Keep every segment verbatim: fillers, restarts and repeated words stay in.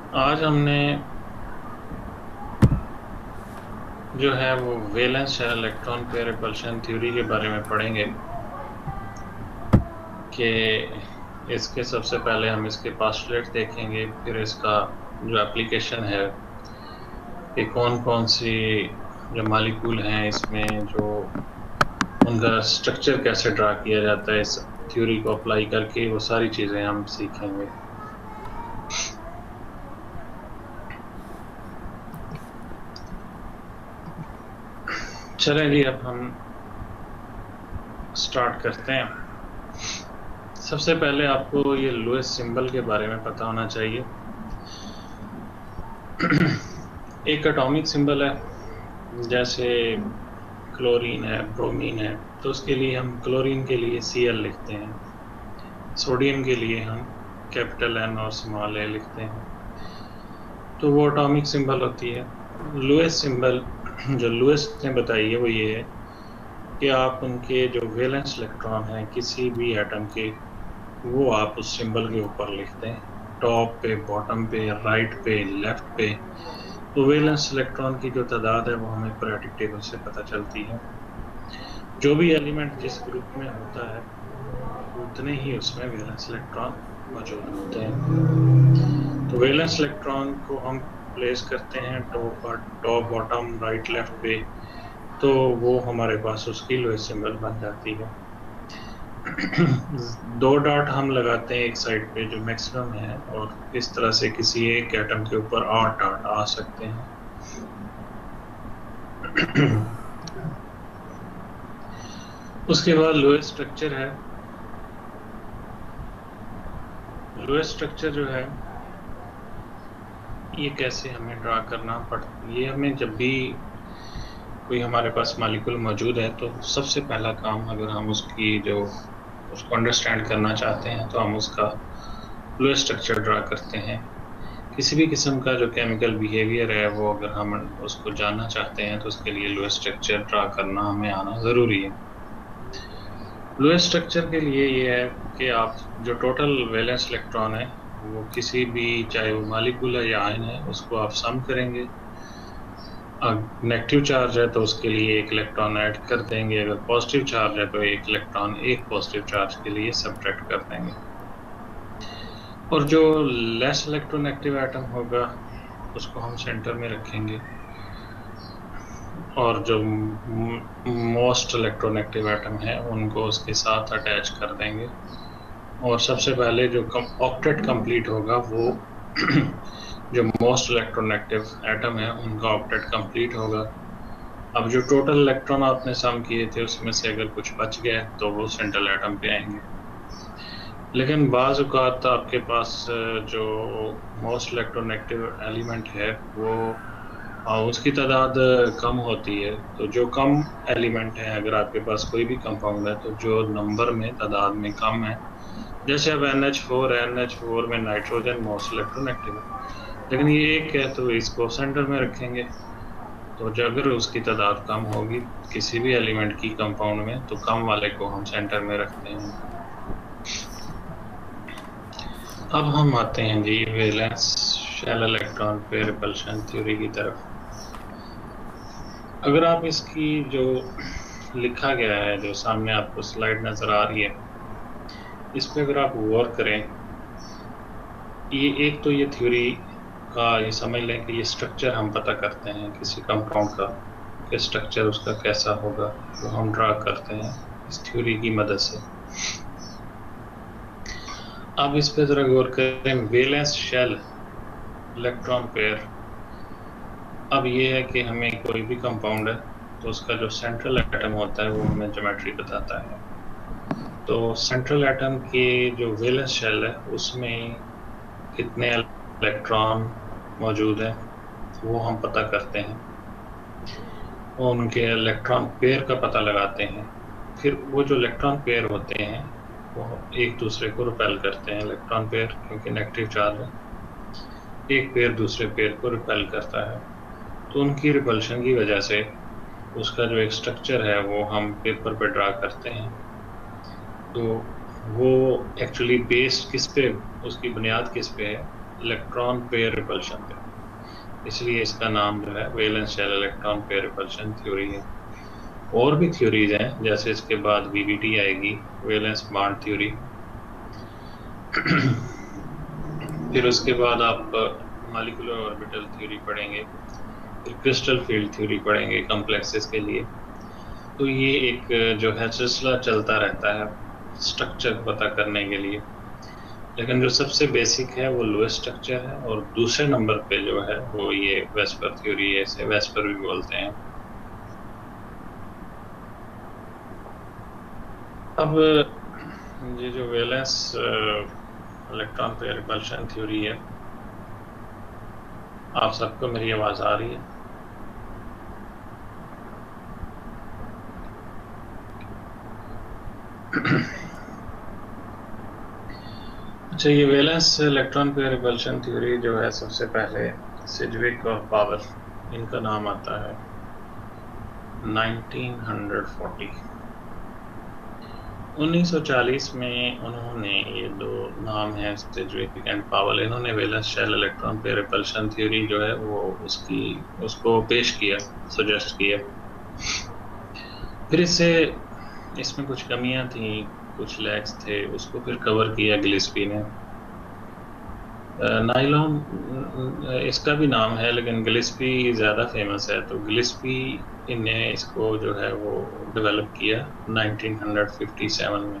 आज हमने जो है वो valence shell electron pair repulsion theory के बारे में पढ़ेंगे कि इसके सबसे पहले हम इसके पोस्टुलेट देखेंगे, फिर इसका जो एप्लीकेशन है कि कौन कौन सी जो मॉलिक्यूल हैं इसमें, जो उनका स्ट्रक्चर कैसे ड्रा किया जाता है, इस थ्योरी को अप्लाई करके वो सारी चीज़ें हम सीखेंगे। चलें जी, अब हम स्टार्ट करते हैं। सबसे पहले आपको ये लुईस सिंबल के बारे में पता होना चाहिए। एक एटॉमिक सिंबल है, जैसे क्लोरीन है, ब्रोमीन है, तो उसके लिए हम क्लोरीन के लिए सी एल लिखते हैं, सोडियम के लिए हम कैपिटल एन और स्मॉल ए लिखते हैं, तो वो एटॉमिक सिंबल होती है। लुईस सिंबल जो लुईस ने बताई है वो ये है कि आप उनके जो वैलेंस इलेक्ट्रॉन हैं किसी भी एटम के, वो आप उस सिंबल के ऊपर लिखते हैं, टॉप पे, बॉटम पे, राइट पे, लेफ्ट पे। तो वैलेंस इलेक्ट्रॉन की जो तादाद है वो हमें पीरियोडिक टेबल से पता चलती है। जो भी एलिमेंट जिस ग्रुप में होता है उतने ही उसमें वैलेंस इलेक्ट्रॉन मौजूद होते हैं। तो वैलेंस इलेक्ट्रॉन को हम प्लेस करते हैं top top bottom right left पे, तो वो हमारे पास उसकी लुईस सिंबल बन जाती है। दो डॉट हम लगाते हैं एक साइड पे जो मैक्सिमम है, और इस तरह से किसी एक एटम के ऊपर आठ डॉट आ सकते हैं। उसके बाद लुईस स्ट्रक्चर है। लुईस स्ट्रक्चर जो है ये कैसे हमें ड्रा करना पड़ता, ये हमें जब भी कोई हमारे पास मॉलिक्यूल मौजूद है तो सबसे पहला काम, अगर हम उसकी जो उसको अंडरस्टैंड करना चाहते हैं तो हम उसका लुईस स्ट्रक्चर ड्रा करते हैं। किसी भी किस्म का जो केमिकल बिहेवियर है वो अगर हम उसको जानना चाहते हैं तो उसके लिए लुईस स्ट्रक्चर ड्रा करना हमें आना ज़रूरी है। लुईस स्ट्रक्चर के लिए ये है कि आप जो टोटल वैलेंस इलेक्ट्रॉन है वो किसी भी, चाहे वो मॉलिक्यूल है या आयन है, उसको आप सम करेंगे। नेगेटिव चार्ज है तो उसके लिए एक इलेक्ट्रॉन ऐड कर देंगे, अगर पॉजिटिव चार्ज है तो एक इलेक्ट्रॉन एक पॉजिटिव चार्ज के लिए सब्ट्रैक्ट कर देंगे। और जो लेस इलेक्ट्रोनेगेटिव एटम होगा उसको हम सेंटर में रखेंगे, और जो मोस्ट इलेक्ट्रोनेगेटिव एटम है उनको उसके साथ अटैच कर देंगे। और सबसे पहले जो ऑक्टेट कंप्लीट होगा वो जो मोस्ट इलेक्ट्रोनेगेटिव एटम है उनका ऑक्टेट कंप्लीट होगा। अब जो टोटल इलेक्ट्रॉन आपने सम किए थे उसमें से अगर कुछ बच गए तो वो सेंट्रल एटम पे आएंगे। लेकिन बाज़ औक़ात आपके पास जो मोस्ट इलेक्ट्रोनेगेटिव एलिमेंट है वो उसकी तादाद कम होती है, तो जो कम एलिमेंट है, अगर आपके पास कोई भी कंपाउंड है तो जो नंबर में, तादाद में कम है, जैसे अब एन एच फोर है, एन एच फोर में नाइट्रोजन मोस्ट इलेक्ट्रोनेगेटिव है, लेकिन ये एक है तो इसको सेंटर में रखेंगे। तो जो अगर उसकी तादाद कम होगी किसी भी एलिमेंट की कंपाउंड में, तो कम वाले को हम सेंटर में रखते हैं। अब हम आते हैं जी valence shell electron pair repulsion theory की तरफ। अगर आप इसकी जो लिखा गया है, जो सामने आपको स्लाइड नजर आ रही है, इस पे अगर आप गौर करें, ये एक तो ये थ्योरी का ये समझ लें कि ये स्ट्रक्चर हम पता करते हैं किसी कंपाउंड का, कि स्ट्रक्चर उसका कैसा होगा वो हम ड्रा करते हैं इस थ्योरी की मदद से। अब इस पे जरा गौर करें, वैलेंस शेल इलेक्ट्रॉन पेयर। अब ये है कि हमें कोई भी कंपाउंड है तो उसका जो सेंट्रल एटम होता है वो हमें ज्योमेट्री बताता है। तो सेंट्रल एटम के जो वैलेंस शेल है उसमें कितने इलेक्ट्रॉन मौजूद है वो हम पता करते हैं, और उनके इलेक्ट्रॉन पेयर का पता लगाते हैं। फिर वो जो इलेक्ट्रॉन पेयर होते हैं वो एक दूसरे को रिपेल करते हैं। इलेक्ट्रॉन पेयर क्योंकि नेगेटिव चार्ज है, एक पेयर दूसरे पेयर को रिपेल करता है, तो उनकी रिपल्शन की वजह से उसका जो एक स्ट्रक्चर है वो हम पेपर पे ड्रा करते हैं। तो वो एक्चुअली बेस्ड किस पे, उसकी बुनियाद किस पे है, इलेक्ट्रॉन पेयर रिपल्शन पे, इसलिए इसका नाम जो है valence shell electron pair repulsion theory है। और भी थ्योरीज हैं, जैसे इसके बाद वीबीटी आएगी, वैलेंस बॉन्ड थ्योरी। फिर उसके बाद आप मॉलिक्यूलर ऑर्बिटल थ्योरी पढ़ेंगे, फिर क्रिस्टल फील्ड थ्योरी पढ़ेंगे कॉम्प्लेक्सेस के लिए। तो ये एक जो है सिलसिला चलता रहता है स्ट्रक्चर पता करने के लिए, लेकिन जो सबसे बेसिक है वो लुईस स्ट्रक्चर है, और दूसरे नंबर पे जो है वो ये वेस्पर थ्योरी है, इसे वेस्पर भी बोलते हैं। अब ये जो valence electron pair repulsion theory है, आप सबको मेरी आवाज आ रही है? अच्छा, ये valence electron pair repulsion theory जो है, सबसे पहले सिजविक और पावर, इनका नाम आता है नाइनटीन फोर्टी। उन्नीस सौ चालीस में उन्होंने, ये दो नाम है सिजविक एंड पावल, इन्होंने valence shell electron pair repulsion theory जो है वो उसकी उसको पेश किया, सजेस्ट किया। फिर इससे इसमें कुछ कमियां थी, कुछ लैग्स थे, उसको फिर कवर किया गिलिस्पी ने। नाइलॉन इसका भी नाम है, लेकिन गिलिस्पी ज़्यादा फेमस है, तो गिलिस्पी ने इसको जो है वो डेवलप किया नाइनटीन फिफ्टी सेवन में।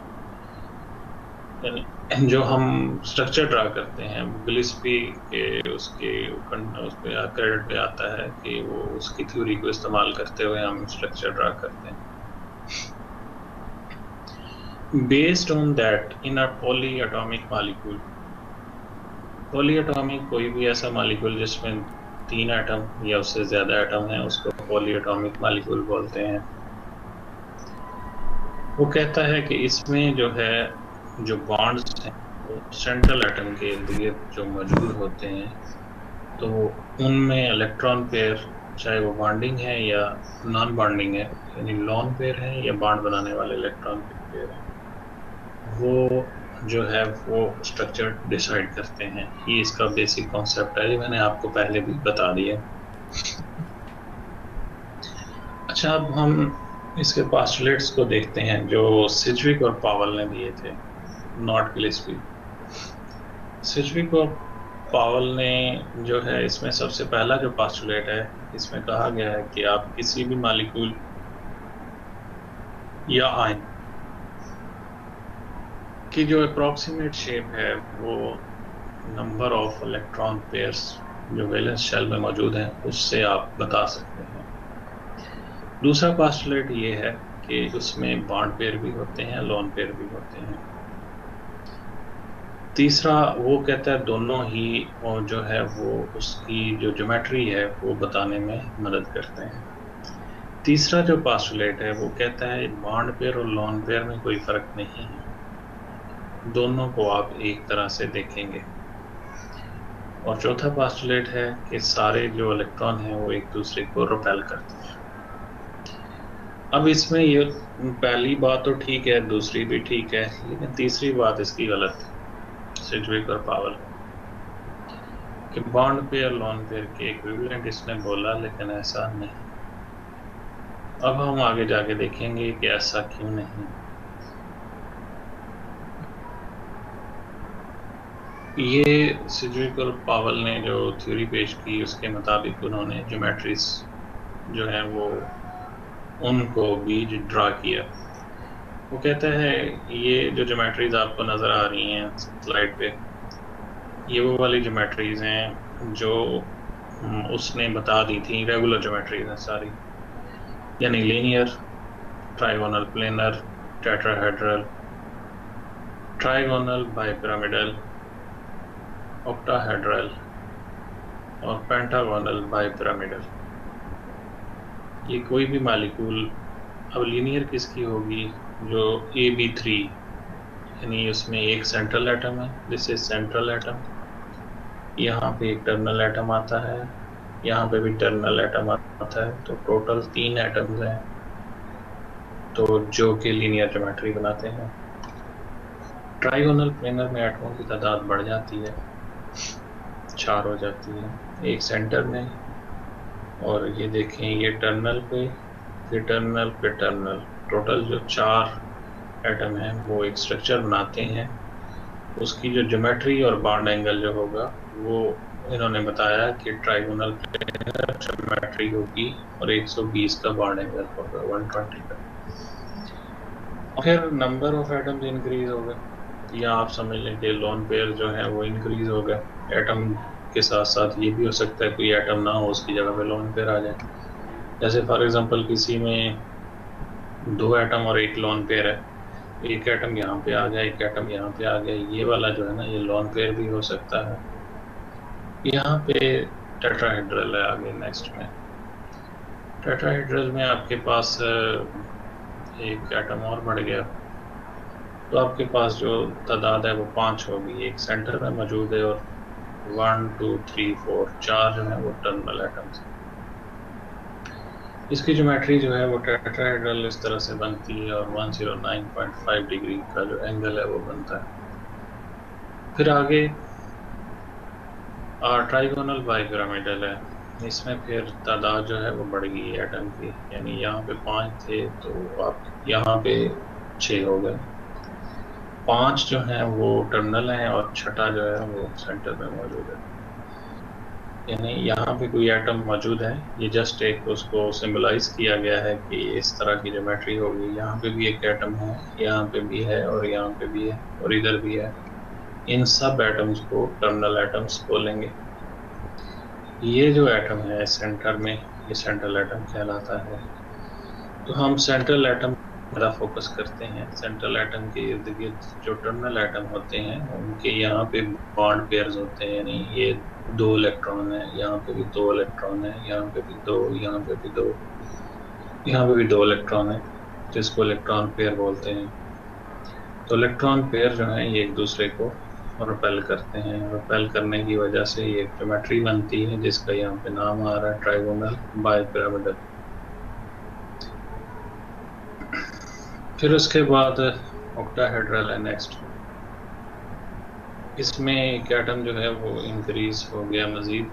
जो हम स्ट्रक्चर ड्रा करते हैं, गिलिस्पी के उसके उस पे क्रेडिट पे आता है कि वो उसकी थ्योरी को इस्तेमाल करते हुए हम स्ट्रक्चर ड्रा करते हैं। Based on that, in a polyatomic molecule, polyatomic कोई भी ऐसा मॉलिक्यूल जिसमें तीन एटम या उससे ज्यादा एटम है, उसको पॉली एटॉमिक मॉलिक्यूल बोलते हैं। वो कहता है कि इसमें जो है जो बॉन्ड्स हैं वो सेंट्रल एटम के इर्द गिर्द जो मौजूद होते हैं, तो उनमें इलेक्ट्रॉन पेयर, चाहे वो बॉन्डिंग है या नॉन बॉन्डिंग है, यानी लॉन पेयर है या बॉन्ड बनाने वाले इलेक्ट्रॉन पेयर है, वो जो है वो स्ट्रक्चर डिसाइड करते हैं। ये इसका बेसिक कॉन्सेप्ट है, ये मैंने आपको पहले भी बता दिया। अच्छा, अब हम इसके पास्टुलेट्स को देखते हैं जो सिजविक और पावल ने दिए थे, नॉट गिलिस्पी। सिजविक और पावल ने जो है, इसमें सबसे पहला जो पास्टुलेट है, इसमें कहा गया है कि आप किसी भी मॉलिक्यूल या आयन की जो अप्रॉक्सीमेट शेप है वो नंबर ऑफ इलेक्ट्रॉन पेयर्स जो वैलेंस शेल में मौजूद हैं उससे आप बता सकते हैं। दूसरा पास्टुलेट ये है कि उसमें बॉन्ड पेयर भी होते हैं, लोन पेयर भी होते हैं। तीसरा वो कहता है दोनों ही, और जो है वो उसकी जो ज्योमेट्री है वो बताने में मदद करते हैं। तीसरा जो पास्टुलेट है वो कहता है बॉन्ड पेयर और लोन पेयर में कोई फर्क नहीं है, दोनों को आप एक तरह से देखेंगे। और चौथा पास्टुलेट है कि सारे जो इलेक्ट्रॉन हैं वो एक दूसरे को रिपेल करते हैं। अब इसमें ये पहली बात तो ठीक है, दूसरी भी ठीक है, लेकिन तीसरी बात इसकी गलत है, सिजविक और पावल, कि बॉन्ड पेयर लोन पेयर के इक्विवेलेंट इसने बोला, लेकिन ऐसा नहीं। अब हम आगे जाके देखेंगे कि ऐसा क्यों नहीं। ये सिजविक और पावल ने जो थ्योरी पेश की उसके मुताबिक उन्होंने ज्योमेट्रीज जो है वो उनको बीज ड्रा किया। वो कहता है ये जो ज्योमेट्रीज आपको नज़र आ रही हैं स्लाइड पे, ये वो वाली ज्योमेट्रीज हैं जो उसने बता दी थी, रेगुलर ज्योमेट्रीज हैं सारी, यानी linear, trigonal, planar, tetrahedral, trigonal, bipyramidal, octahedral और पेंटागोनल बाइपिरामिडल। ये कोई भी मॉलिक्यूल, अब लीनियर किसकी होगी, जो ए बी थ्री, यानी उसमें एक सेंट्रल एटम है, दिस इज सेंट्रल एटम, यहाँ पे एक टर्मिनल एटम आता है, यहाँ पे भी टर्मिनल एटम आता है, तो टोटल तीन एटम्स हैं, तो जो कि लीनियर ज्योमेट्री बनाते हैं। ट्राइगोनल प्लेनर में एटमों की तादाद बढ़ जाती है, चार हो जाती है, एक सेंटर में, और ये देखें ये टर्मिनल पे, फिर टर्मिनल पे टर्मिनल, टोटल जो चार एटम हैं वो एक स्ट्रक्चर बनाते हैं। उसकी जो ज्योमेट्री और बॉन्ड एंगल जो होगा वो इन्होंने बताया कि ट्राइगोनल ज्योमेट्री होगी और एक सौ बीस का बॉन्ड एंगल होगा, एक सौ बीस का। फिर नंबर ऑफ एटम्स इंक्रीज होगा, या आप समझ लें कि लोन पेयर जो है वो इंक्रीज होगा। एटम के साथ साथ ये भी हो सकता है कोई एटम ना हो, उसकी जगह पे लोन पेयर आ जाए। जैसे फॉर एग्जांपल किसी में दो एटम और एक लोन पेयर है, एक एटम यहाँ पे आ गया, एक एटम यहाँ पे आ गया, ये वाला जो है ना ये लोन पेयर भी हो सकता है। यहाँ पे टेट्राहेड्रल है आगे नेक्स्ट में। टेट्राहेड्रल में आपके पास एक एटम और बढ़ गया, तो आपके पास जो तादाद है वो पाँच होगी, एक सेंटर में मौजूद है, और वन टू थ्री फोर चार जो है वो टर्मिनल एटम्स। इसकी ज्योमेट्री जो है वो टेट्राहेड्रल इस तरह से बनती है, और एक सौ नौ पॉइंट पाँच डिग्री का जो एंगल है वो बनता है। फिर आगे ट्राइगोनल बाइपिरामिडल है, इसमें फिर तादाद जो है वो बढ़ गई एटम की, यानी यहाँ पे पाँच थे तो आप यहाँ पे छः हो गए। पांच जो है वो टर्मिनल हैं और छठा जो है वो सेंटर में मौजूद है, यानी यहाँ पे कोई एटम मौजूद है। ये जस्ट एक उसको सिंबलाइज किया गया है कि इस तरह की ज्योमेट्री होगी। यहाँ पे भी एक एटम है, यहाँ पे भी है, और यहाँ पे भी है, और इधर भी है। इन सब एटम्स को टर्मिनल एटम्स बोलेंगे। ये जो एटम है सेंटर में, ये सेंट्रल एटम कहलाता है। तो हम सेंट्रल एटम ज़्यादा फोकस करते हैं। सेंट्रल एटम के इर्द गिर्द जो टर्मिनल एटम होते हैं उनके यहाँ पे बॉन्ड पेयर्स होते हैं, यानी ये दो इलेक्ट्रॉन है, यहाँ पे भी दो इलेक्ट्रॉन है, यहाँ पे भी दो, यहाँ पे भी दो, यहाँ पे भी दो इलेक्ट्रॉन है, जिसको इलेक्ट्रॉन पेयर बोलते हैं। तो इलेक्ट्रॉन पेयर जो है ये एक दूसरे को रिपेल करते हैं। रिपेल करने की वजह से ये एक ज्योमेट्री बनती है जिसका यहाँ पे नाम आ रहा है ट्राइगोनल बाइपिरामिडल। फिर उसके बाद ऑक्टाहेड्रल है नेक्स्ट। इसमें एक एटम जो है वो इंक्रीज हो गया मजीद।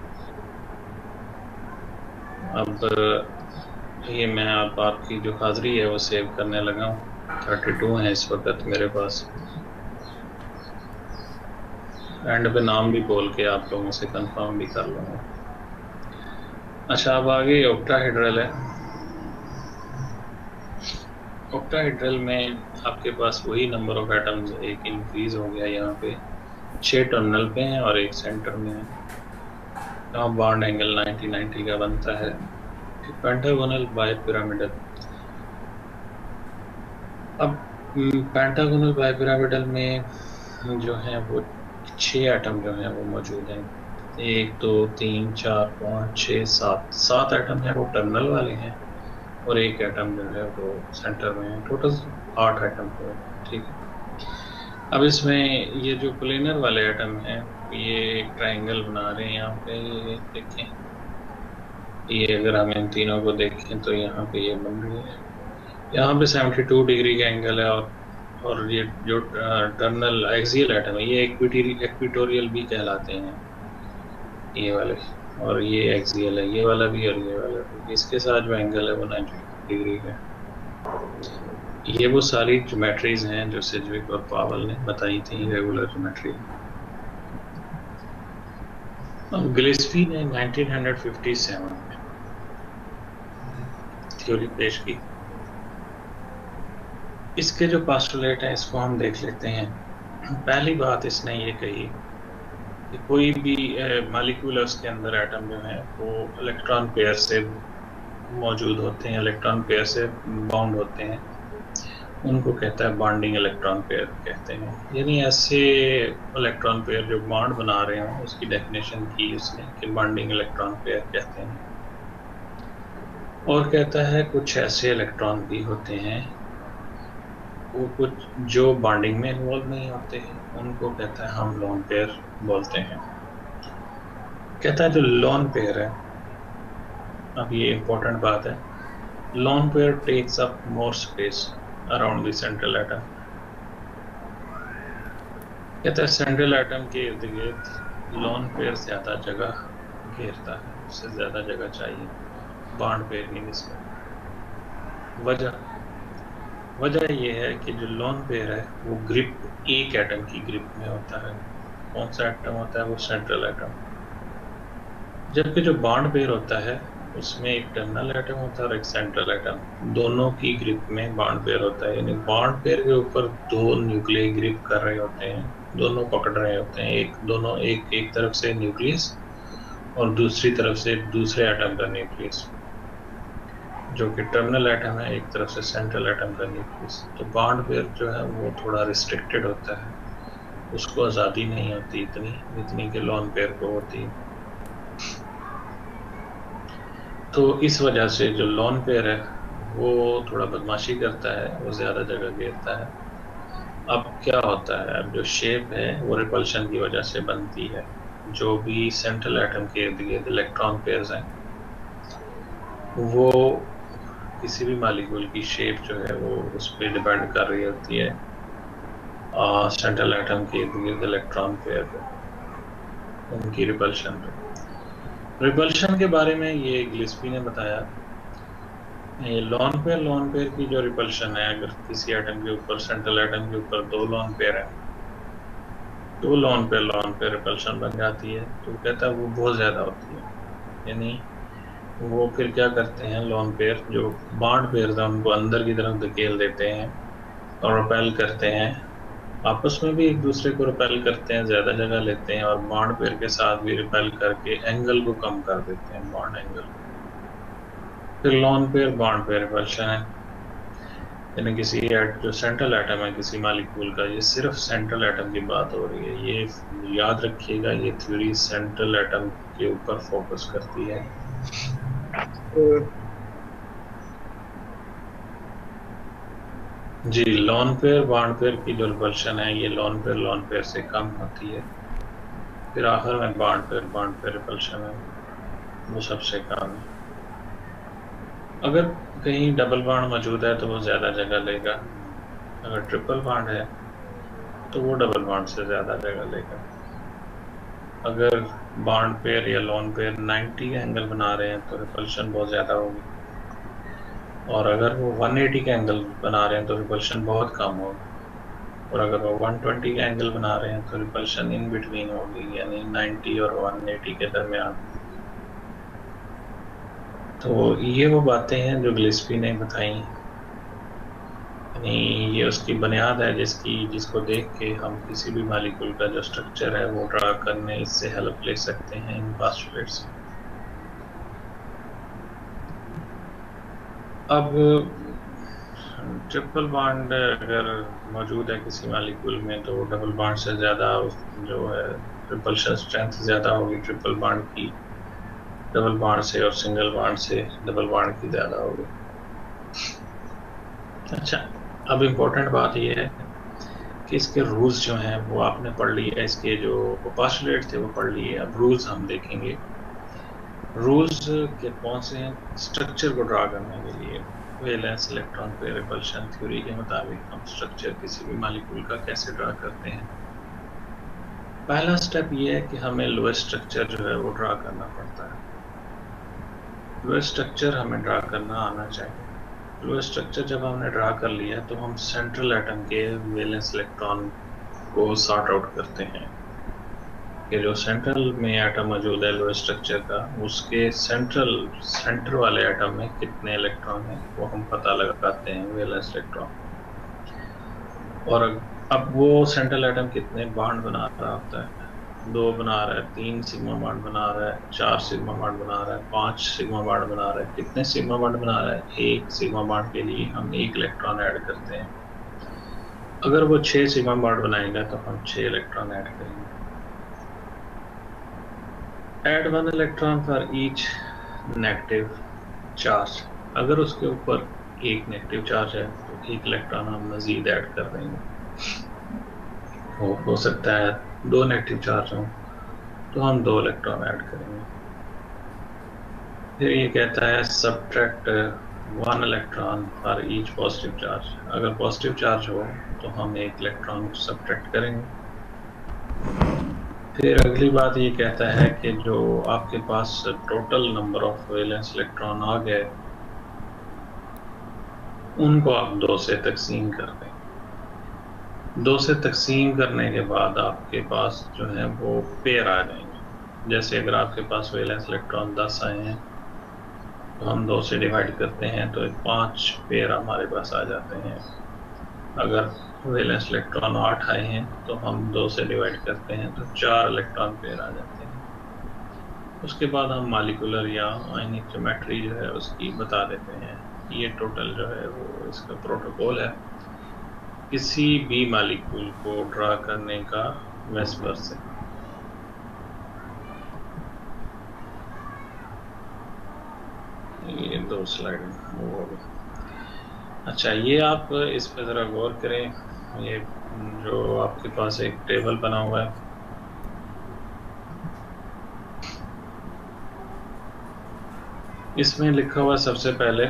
अब ये मैं आप आपकी जो हाजिरी है वो सेव करने लगा हूँ। थर्टी टू है इस वक्त मेरे पास। एंड पे नाम भी बोल के आप लोगों से कंफर्म भी कर लूँगा। अच्छा, अब आगे ऑक्टाहेड्रल है। ऑक्टाहेड्रल में आपके पास वही नंबर ऑफ एटम्स, एक इंक्रीज हो गया, यहाँ पे छः टर्मिनल पे हैं और एक सेंटर में है। यहाँ बॉन्ड एंगल नाइन्टी नाइन्टी का बनता है। Pentagonal bipyramidal. अब पेंटागोनल बाइपिरामिडल में जो है वो छः एटम जो हैं वो मौजूद हैं। एक दो तीन चार पाँच छः सात सात एटम है वो टर्मिनल वाले हैं, और एक एटम जो है वो सेंटर में है। टोटल आठ एटम है, ठीक है। अब इसमें ये जो प्लेनर वाले एटम हैं ये एक ट्रायंगल बना रहे हैं यहाँ पे, ये देखें। ये अगर हम इन तीनों को देखें तो यहाँ पे ये बन रही है, यहाँ पे बहत्तर डिग्री का एंगल है। और और ये जो टर्मिनल एक्सियल एटम है ये इक्वेटोरियल भी कहलाते हैं, ये वाले, और ये एक्सियल है, ये वाला भी और ये वाला भी। इसके साथ जो एंगल है वो नब्बे डिग्री है। ये वो सारी ज्योमेट्रीज हैं जो सिजविक और पावेल ने बताई थी, रेगुलर ज्योमेट्री। गिलेस्पी ने नाइनटीन फिफ्टी सेवन में थ्योरी पेश की। इसके जो पास्टुलेट हैं इसको हम देख लेते हैं। पहली बात इसने ये कही कि कोई भी मॉलिक्यूल उसके अंदर एटम जो है वो इलेक्ट्रॉन पेयर से मौजूद होते हैं, इलेक्ट्रॉन पेयर से बॉन्ड होते हैं, उनको कहता है बॉन्डिंग इलेक्ट्रॉन पेयर कहते हैं। यानी ऐसे इलेक्ट्रॉन पेयर जो बॉन्ड बना रहे हों उसकी डेफिनेशन की उसने कि बॉन्डिंग इलेक्ट्रॉन पेयर कहते हैं। और कहता है कुछ ऐसे इलेक्ट्रॉन भी होते हैं वो कुछ जो बॉन्डिंग में इन्वॉल्व नहीं होते हैं, उनको कहता है हम लोन पेयर बोलते हैं। कहता है जो लोन पेयर है, अब ये इम्पोर्टेंट बात है, lone pair takes up more space around the central atom. कहता है सेंट्रल एटम के इर्द गिर्द लोन पेयर ज़्यादा जगह घेरता है, उससे ज़्यादा जगह चाहिए बॉन्ड पेयर की निस्बत। वजह वजह यह है कि जो लोन पेयर है वो ग्रिप एक एटम की ग्रिप में होता है। कौन सा एटम होता है? वो सेंट्रल एटम। जबकि जो बॉन्ड पेयर होता है उसमें एक टर्मिनल एटम होता है और एक सेंट्रल एटम, दोनों की ग्रिप में बॉन्ड पेयर होता है। यानी बॉन्ड पेयर के ऊपर दो न्यूक्लियस ग्रिप कर रहे होते हैं, दोनों पकड़ रहे होते हैं, एक दोनों एक एक तरफ से न्यूक्लियस और दूसरी तरफ से दूसरे एटम का न्यूक्लियस, जो कि टर्मिनल एटम है, एक तरफ से सेंट्रल एटम का न्यूक्लियस। तो बॉन्ड पेयर जो है वो थोड़ा रिस्ट्रिक्टेड होता है, उसको आज़ादी नहीं होती इतनी जितनी कि लोन पेयर को होती है। तो इस वजह से जो लोन पेयर है वो थोड़ा बदमाशी करता है, वो ज़्यादा जगह घेरता है। अब क्या होता है, अब जो शेप है वो रिपल्शन की वजह से बनती है। जो भी सेंट्रल एटम के इर्द गिर्द इलेक्ट्रॉन पेयर्स हैं वो किसी भी मॉलिक्यूल की शेप जो है वो उस पर डिपेंड कर रही होती है सेंट्रल एटम के इर्द गिर्द इलेक्ट्रॉन पेयर पे, उनकी रिपल्शन पे। रिपल्शन के बारे में ये गिलेस्पी ने बताया। ये लोन पेयर लोन पेयर की जो रिपल्शन है, अगर किसी एटम के ऊपर सेंट्रल एटम के ऊपर दो लोन पेयर है तो lone pair lone pair repulsion बन जाती है। तो कहता है वो बहुत ज़्यादा होती है। यानी वो फिर क्या करते हैं, लोन पेयर जो बॉन्ड पेयर था उनको अंदर की तरफ धकेल देते हैं और रिपेल करते हैं, आपस में भी एक दूसरे को रिपेल करते हैं, ज़्यादा जगह लेते हैं और बॉन्ड पेयर के साथ भी रिपेल करके एंगल को कम कर देते हैं, बॉन्ड एंगल को। फिर lone pair bond pair repulsion है। यानी किसी जो सेंट्रल एटम है किसी मॉलिक्यूल का, ये सिर्फ सेंट्रल एटम की बात हो रही है, ये याद रखिएगा, ये थ्योरी सेंट्रल एटम के ऊपर फोकस करती है। जी, लोन पेयर बॉन्ड पेयर की जो रिपल्शन है ये लोन पेयर लोन पेयर से कम होती है। फिर आखिर में bond pair bond pair repulsion है वो सबसे कम है। अगर कहीं डबल बॉन्ड मौजूद है तो वो ज़्यादा जगह लेगा, अगर ट्रिपल बॉन्ड है तो वो डबल बॉन्ड से ज़्यादा जगह लेगा। अगर बॉन्ड पेयर या लोन पेयर नब्बे का एंगल बना रहे हैं तो रिपल्शन बहुत ज़्यादा होगी, और अगर वो एक सौ अस्सी का एंगल बना रहे हैं तो रिपल्शन बहुत कम होगी, और अगर वो एक सौ बीस का एंगल बना रहे हैं तो रिपल्शन इन बिटवीन होगी, यानी नब्बे और एक सौ अस्सी के दरमियान। तो ये वो बातें हैं जो गिलेस्पी ने बताई, यानी ये उसकी बुनियाद है जिसकी जिसको देख के हम किसी भी मॉलिक्यूल का जो स्ट्रक्चर है वो ड्रा करने इससे हेल्प ले सकते हैं इन पोस्टुलेट से। अब ट्रिपल बॉन्ड अगर मौजूद है किसी मॉलिक्यूल में तो डबल बॉन्ड से ज़्यादा जो है रिपल्शन स्ट्रेंथ ज़्यादा होगी ट्रिपल बॉन्ड की, डबल बॉन्ड से, और सिंगल बॉन्ड से डबल बॉन्ड की ज़्यादा होगी। अच्छा, अब इम्पोर्टेंट बात यह है कि इसके रूल्स जो हैं वो आपने पढ़ लिए, इसके जो पोस्टुलेट थे वो पढ़ लिए। अब रूल्स हम देखेंगे। रूल्स के कौन से हैं स्ट्रक्चर को ड्रा करने के लिए। Valence electron pair repulsion theory के मुताबिक हम स्ट्रक्चर किसी भी मॉलिक्यूल का कैसे ड्रा करते हैं। पहला स्टेप ये है कि हमें लोएस्ट स्ट्रक्चर जो है वो ड्रा करना पड़ता है। लोएस्ट स्ट्रक्चर हमें ड्रा करना आना चाहिए। लोएस्ट स्ट्रक्चर जब हमने ड्रा कर लिया तो हम सेंट्रल एटम के वैलेंस इलेक्ट्रॉन को सॉर्ट आउट करते हैं कि जो सेंट्रल में एटम मौजूद है लोएस्ट स्ट्रक्चर का, उसके सेंट्रल सेंटर वाले एटम में कितने इलेक्ट्रॉन हैं वो हम पता लगाते हैं, वैलेंस इलेक्ट्रॉन। और अब वो सेंट्रल एटम कितने बॉन्ड बना रहा होता है, दो बना रहा है, तीन सिग्मा बॉन्ड बना रहा है, चार सिग्मा बॉन्ड बना रहा है, पांच सिग्मा बॉन्ड बना रहा है, कितने सिग्मा बॉन्ड बना रहा है, एक सिग्मा बॉन्ड के लिए हम एक इलेक्ट्रॉन ऐड करते हैं। अगर वो छह सिग्मा बॉन्ड बनाएगा तो हम छह इलेक्ट्रॉन ऐड करेंगे। Add one electron for each negative charge. अगर उसके ऊपर एक नेगेटिव चार्ज है तो एक इलेक्ट्रॉन हम मजीद ऐड कर देंगे। हो, हो सकता है दो नेगेटिव चार्ज हों तो हम दो इलेक्ट्रॉन ऐड करेंगे। फिर ये कहता है subtract one electron for each positive charge. अगर पॉजिटिव चार्ज हो तो हम एक इलेक्ट्रॉन सब्ट्रैक्ट करेंगे। फिर अगली बात ये कहता है कि जो आपके पास total number of valence electron आ गए उनको आप दो से तकसीम कर दें। दो से तकसीम करने के बाद आपके पास जो है वो पेयर आ जाएंगे। जैसे अगर आपके पास वैलेंस इलेक्ट्रॉन दस आए हैं तो हम दो से डिवाइड करते हैं तो पांच पेयर हमारे पास आ जाते हैं। अगर वैलेंस इलेक्ट्रॉन आठ आए हैं तो हम दो से डिवाइड करते हैं तो चार इलेक्ट्रॉन पेयर आ जाते हैं। उसके बाद हम मॉलिक्यूलर या आयनिक ज्योमेट्री जो है उसकी बता देते हैं। ये टोटल जो है वो इसका प्रोटोकॉल है किसी भी मॉलिक्यूल को ड्रा करने का वेस्पर से। ये दो स्लाइड वो हो गया। अच्छा, ये आप इस पे ज़रा गौर करें। ये जो आपके पास एक टेबल बना हुआ है, इसमें लिखा हुआ सबसे पहले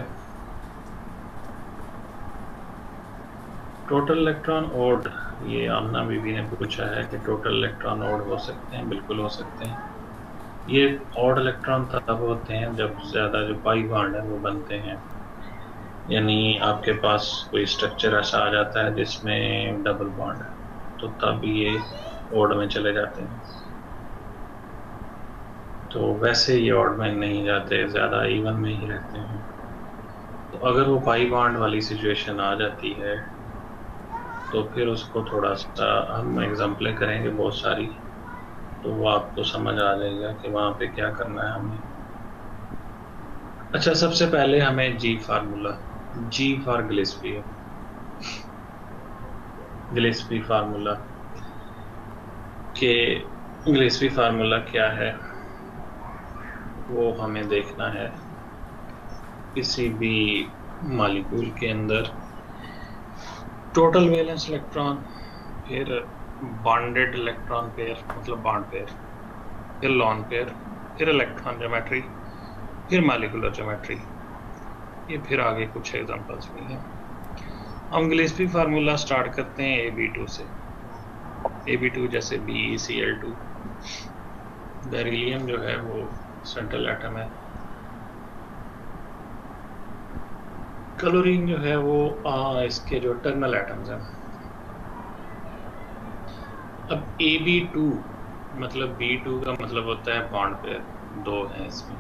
टोटल इलेक्ट्रॉन ओड। ये आमना बीबी ने पूछा है कि टोटल इलेक्ट्रॉन ओड हो सकते हैं। बिल्कुल हो सकते हैं। ये ऑड इलेक्ट्रॉन तब होते हैं जब ज़्यादा जो पाई बॉन्ड है वो बनते हैं, यानी आपके पास कोई स्ट्रक्चर ऐसा आ जाता है जिसमें डबल बॉन्ड है तो तब ये ऑड में चले जाते हैं। तो वैसे ये ऑड में नहीं जाते, ज़्यादा इवन में ही रहते हैं। तो अगर वो पाई बॉन्ड वाली सिचुएशन आ जाती है तो फिर उसको थोड़ा सा हम एग्जाम्पलें करेंगे बहुत सारी, तो वो आपको समझ आ जाएगा कि वहाँ पे क्या करना है हमें। अच्छा, सबसे पहले हमें G formula, G for Gillespie है। गिलेस्पी फार्मूला के गिलेस्पी फार्मूला क्या है वो हमें देखना है। किसी भी मॉलिक्यूल के अंदर टोटल वैलेंस इलेक्ट्रॉन, फिर बॉन्डेड इलेक्ट्रॉन पेयर मतलब बॉन्ड पेयर, फिर लॉन पेयर, फिर इलेक्ट्रॉन ज्योमेट्री, फिर मॉलिक्यूलर ज्योमेट्री, ये फिर आगे कुछ एग्जांपल्स भी हैं। हम गिलेस्पी फार्मूला स्टार्ट करते हैं ए बी टू से। ए बी टू जैसे B E C L two. Beryllium जो है वो सेंट्रल एटम है। क्लोरीन जो है वो आ, इसके जो टर्मिनल एटम्स हैं। अब ए बी टू मतलब बी टू का मतलब होता है बॉन्ड पेयर, दो हैं इसमें।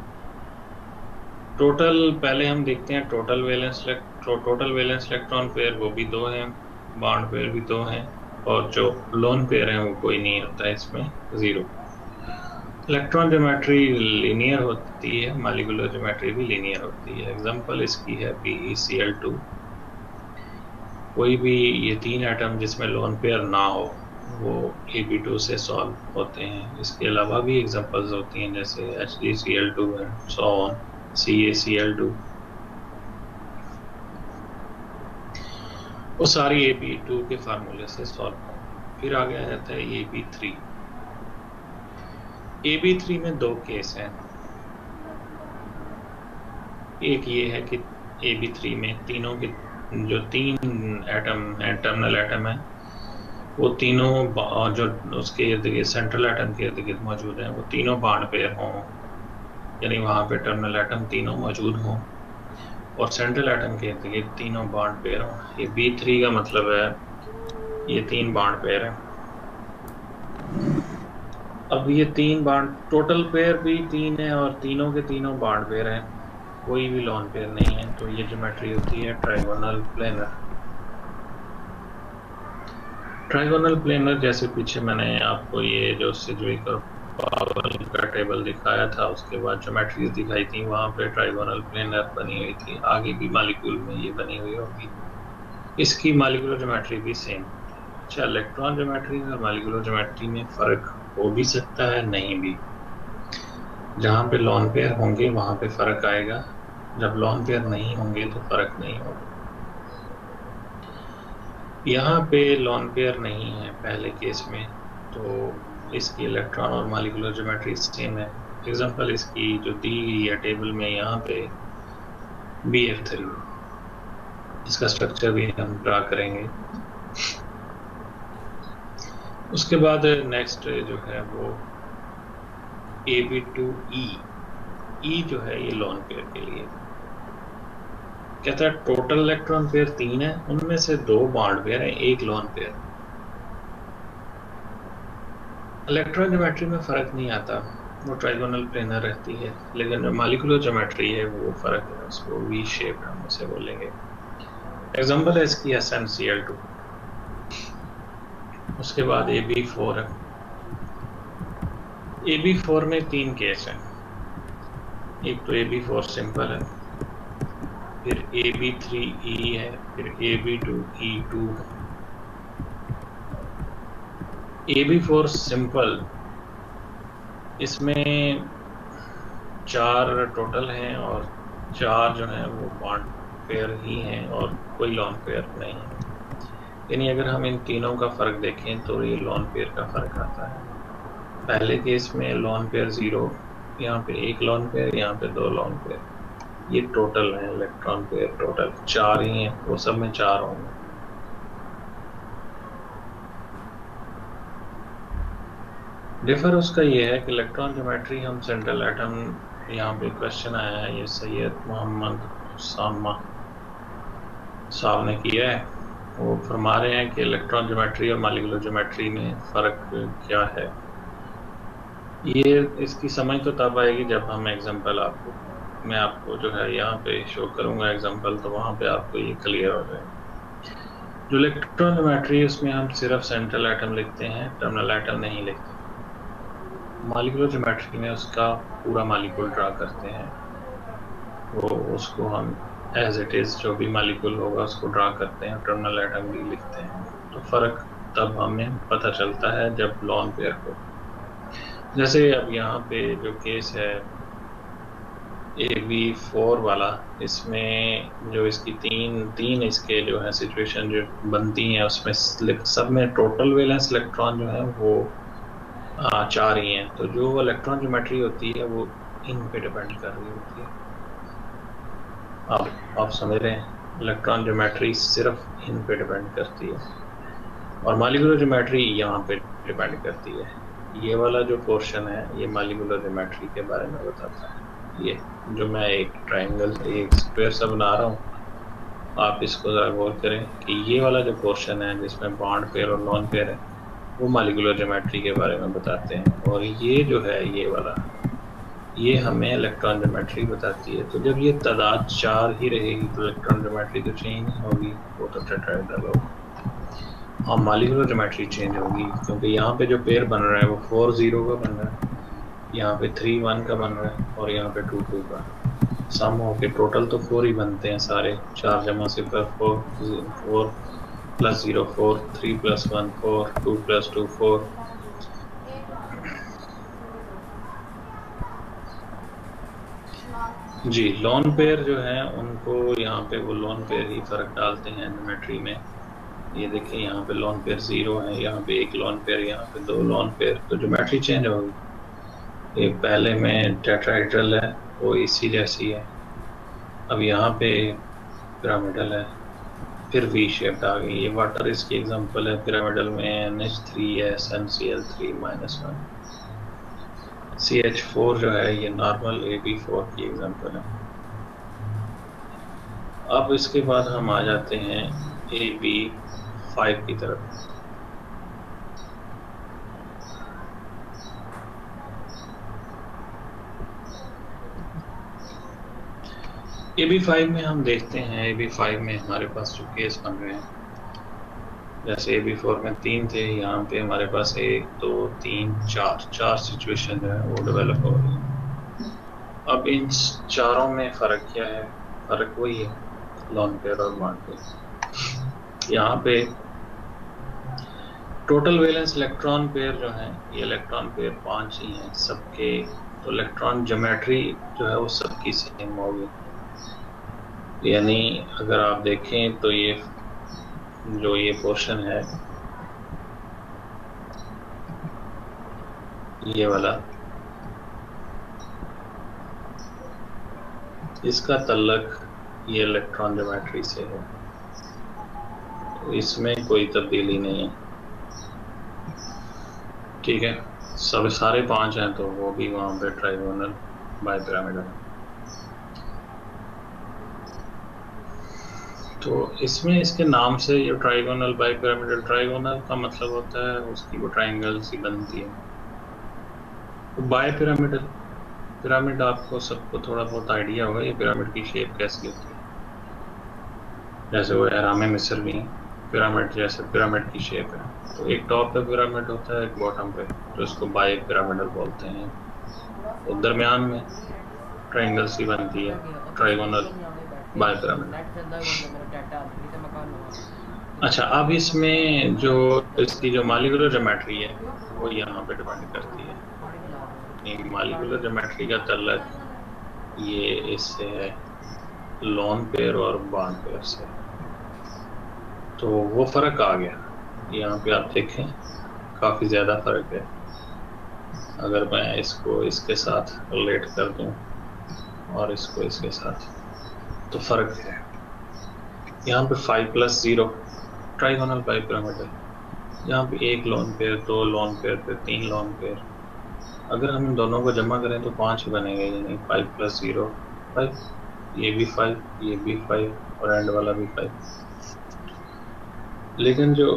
टोटल पहले हम देखते हैं total valence total valence electron pair, वो भी दो हैं, बॉन्ड पेयर भी दो हैं, और जो लोन पेयर है वो कोई नहीं होता है इसमें, जीरो। इलेक्ट्रॉन ज्योमेट्री लीनियर होती है, मॉलिक्यूलर ज्योमेट्री भी लीनियर होती है। एग्जांपल इसकी है B E C L two. कोई भी ये तीन एटम जिसमें लोन पेयर ना हो वो ए बी टू से सॉल्व होते हैं। इसके अलावा भी एग्जांपल्स होती हैं जैसे H G C L two है, so on, C A C L two, वो सारी ए बी टू के फार्मूले से सॉल्व। फिर आगे आ जाता है A B three. A B three में दो केस हैं। एक ये है कि ए बी थ्री में तीनों के जो तीन एटम हैं, टर्मिनल एटम है, वो तीनों जो उसके इर्द गिर्द सेंट्रल एटम के इर्द गिर्द मौजूद हैं वो तीनों बॉन्ड पेयर हों, यानी वहाँ पे टर्मिनल एटम तीनों मौजूद हों और सेंट्रल एटम के इर्द गिर्द तीनों बॉन्ड पेयर हों। ये बी थ्री का मतलब है ये तीन बॉन्ड पेयर है। अब ये तीन बॉन्ड टोटल पेयर भी तीन है और तीनों के तीनों बॉन्ड पेयर हैं, कोई भी लोन पेयर नहीं है। तो ये ज्योमेट्री होती है ट्राइगोनल प्लेनर। ट्राइगोनल प्लेनर जैसे पीछे मैंने आपको ये जो सिजविक और पावेल का टेबल दिखाया था, उसके बाद ज्योमेट्रीज दिखाई थी, वहाँ पे ट्राइगोनल प्लेनर बनी हुई थी। आगे भी मॉलिक्यूल में ये बनी हुई होगी। इसकी मॉलिक्यूलर ज्योमेट्री भी सेम। अच्छा, इलेक्ट्रॉन ज्योमेट्री और मॉलिक्यूलर ज्योमेट्री में फ़र्क हो भी सकता है, नहीं भी। जहाँ पे लॉन पेयर होंगे वहाँ पे फ़र्क आएगा, जब लॉन पेयर नहीं होंगे तो फ़र्क नहीं होगा। यहाँ पे लॉन पेयर नहीं है पहले केस में, तो इसकी इलेक्ट्रॉन और मॉलिक्यूलर ज्योमेट्री सेम है। एग्जांपल इसकी जो दी गई है टेबल में, यहाँ पे बी एफ थ्री, इसका स्ट्रक्चर भी हम ड्रा करेंगे। उसके बाद नेक्स्ट जो है वो ए बी टू ई। ई जो है ये लोन पेयर के लिए कहता है टोटल इलेक्ट्रॉन पेयर तीन है, उनमें से दो बॉन्ड पेयर है, एक लोन पेयर। इलेक्ट्रॉन ज्योमेट्री में फर्क नहीं आता, वो ट्राइगोनल प्लेनर रहती है, लेकिन जो मॉलिक्यूलर ज्योमेट्री है वो फर्क है, उसको वी शेप हम उसे बोलेंगे। एग्जांपल है इसकी S N C L two. उसके बाद ए बी फोर है। ए बी फोर में तीन केस हैं, एक तो ए बी फोर सिंपल है, फिर ए बी थ्री ई है, फिर A B two E two है। ए बी फोर सिंपल, इसमें चार टोटल हैं और चार जो हैं वो बॉन्ड पेयर ही हैं और कोई लॉन पेयर नहीं है। यानी अगर हम इन तीनों का फर्क देखें तो ये लॉन पेयर का फर्क आता है। पहले केस में लॉन पेयर जीरो, यहाँ पे एक लॉन पेयर, यहाँ पे दो लॉन पेयर। ये टोटल है इलेक्ट्रॉन पेयर, टोटल चार ही हैं, वो सब में चार होंगे। डिफर उसका ये है कि इलेक्ट्रॉन ज्योमेट्री हम सेंट्रल एटम, यहाँ पे क्वेश्चन आया है, ये सैयद मोहम्मद सामा साहब ने किया है। वो फरमा रहे हैं कि इलेक्ट्रॉन ज्योमेट्री और मॉलिक्यूलर ज्योमेट्री में फ़र्क क्या है। ये इसकी समझ तो तब आएगी जब हम एग्जांपल आपको मैं आपको जो है यहाँ पे शो करूँगा एग्जांपल, तो वहाँ पे आपको ये क्लियर हो जाएगा। जो इलेक्ट्रॉन ज्योमेट्री है उसमें हम सिर्फ सेंट्रल एटम लिखते हैं, टर्मिनल एटम नहीं लिखते। मॉलिक्यूलर ज्योमेट्री में उसका पूरा मॉलिक्यूल ड्रा करते हैं, वो उसको हम एज इट इज़ जो भी मॉलिक्यूल होगा उसको ड्रा करते हैं, टर्मिनल एटम भी लिखते हैं। तो फ़र्क तब हमें पता चलता है जब लॉन पेयर हो। जैसे अब यहाँ पे जो केस है ए बी फोर वाला, इसमें जो इसकी तीन तीन इसके जो है सिचुएशन जो बनती हैं उसमें सब में टोटल वैलेंस इलेक्ट्रॉन जो है वो आ, चार ही हैं। तो जो इलेक्ट्रॉन ज्योमेट्री होती है वो इन पे डिपेंड कर रही होती है। अब आप समझ रहे हैं, इलेक्ट्रॉन ज्योमेट्री सिर्फ इन पे डिपेंड करती है और मॉलिक्यूलर ज्योमेट्री यहाँ पे डिपेंड करती है। ये वाला जो पोर्शन है ये मॉलिक्यूलर ज्योमेट्री के बारे में बताता है। ये जो मैं एक ट्रायंगल एक स्क्वायर सा बना रहा हूँ, आप इसको ज़रा गौर करें कि ये वाला जो पोर्शन है जिसमें बॉन्ड पेयर और नॉन पेयर है वो मॉलिक्यूलर ज्योमेट्री के बारे में बताते हैं, और ये जो है ये वाला ये हमें इलेक्ट्रॉन ज्योमेट्री बताती है। तो जब ये तादाद चार ही रहेगी तो इलेक्ट्रॉन ज्योमेट्री तो चेंज नहीं होगी, वो तो टेट्राहेड्रल होगा। और मॉलिक्यूलर ज्योमेट्री चेंज होगी क्योंकि यहाँ पे जो पेयर बन रहा है वो फोर जीरो का बन रहा है, यहाँ पे थ्री वन का बन रहा है और यहाँ पे टू टू का। सम हो के टोटल तो फोर ही बनते हैं सारे, चार जमा सिफर four, four plus zero four, three plus one four, two plus two four. जी, लोन पेयर जो है उनको यहाँ पे वो लोन पेयर ही फर्क डालते हैं ज्योमेट्री में। ये देखिए यहाँ पे लोन पेयर जीरो है, यहाँ पे एक लोन पेयर, यहाँ पे दो लोन पेयर, तो ज्योमेट्री चेंज होगी। ये पहले में टेट्राहेड्रल है वो इसी जैसी है, अब यहाँ पे पिरामिडल है, फिर वी शेप्ड आ गई। ये वाटर इसकी एग्जांपल है, पिरामिडल में एन एच थ्री है, N C L three minus one. C H four जो है ये नॉर्मल ए बी फोर की एग्जांपल है। अब इसके बाद हम आ जाते हैं ए बी फाइव की तरफ। ए बी फाइव में हम देखते हैं, ए बी फाइव में हमारे पास जो केस बन रहे हैं, जैसे ए बी फोर में तीन थे, यहाँ पे हमारे पास एक दो तीन चार चार सिचुएशन जो है वो डेवलप हो रही है। अब इन चारों में फ़र्क क्या है? फ़र्क वही है लॉन पेयर और बॉन्ड पेयर। यहाँ पे टोटल वैलेंस इलेक्ट्रॉन पेयर जो है ये इलेक्ट्रॉन पेयर पांच ही हैं सबके, तो इलेक्ट्रॉन ज्योमेट्री जो है वो सबकी सेम होगी। यानी अगर आप देखें तो ये जो ये पोर्शन है ये वाला, इसका तल्लक ये इलेक्ट्रॉन ज्योमेट्री से है, तो इसमें कोई तब्दीली नहीं है। ठीक है, सब सारे पांच हैं तो वो भी वहां पे ट्राइगोनल बाइपिरामिडल है। तो इसमें इसके नाम से ये ट्राइगोनल बाइपिरामिडल, ट्राइगोनल का मतलब होता है उसकी वो ट्राइंगल सी बनती है। तो बाइपिरामिडल, पिरामिड आपको सबको थोड़ा बहुत आइडिया होगा ये पिरामिड की शेप कैसी होती है। जैसे वो एहराम मिस्र भी पिरामिड जैसे पिरामिड की शेप है। तो एक टॉप पे पिरामिड होता है, एक बॉटम पे, तो इसको बाई पिरामिडल बोलते हैं। तो दरमियान में ट्रायंगल सी बनती है, ट्राइगोनल बाई पिरामिडल। अच्छा, अब इसमें जो इसकी जो मॉलिक्यूलर ज्योमेट्री है वो यहाँ पे डिपेंड करती है। मॉलिक्यूलर ज्योमेट्री का तल्लक ये इससे है लोन पेयर और बॉन्ड पेयर से। तो वो फर्क आ गया यहाँ पे, आप देखें काफी ज्यादा फर्क है। अगर मैं इसको इसके साथ रिलेट कर दूं और इसको इसके साथ, तो फर्क है। यहाँ पे five plus zero trigonal bipyramidal, यहाँ पे एक लोन पेयर, दो लोन पेयर, फिर तीन लोन पेयर। अगर हम इन दोनों को जमा करें तो पांच ही बनेंगे, यानी फाइव प्लस जीरो फाइव, ये भी फाइव, ये भी फाइव और एंड वाला भी फाइव। लेकिन जो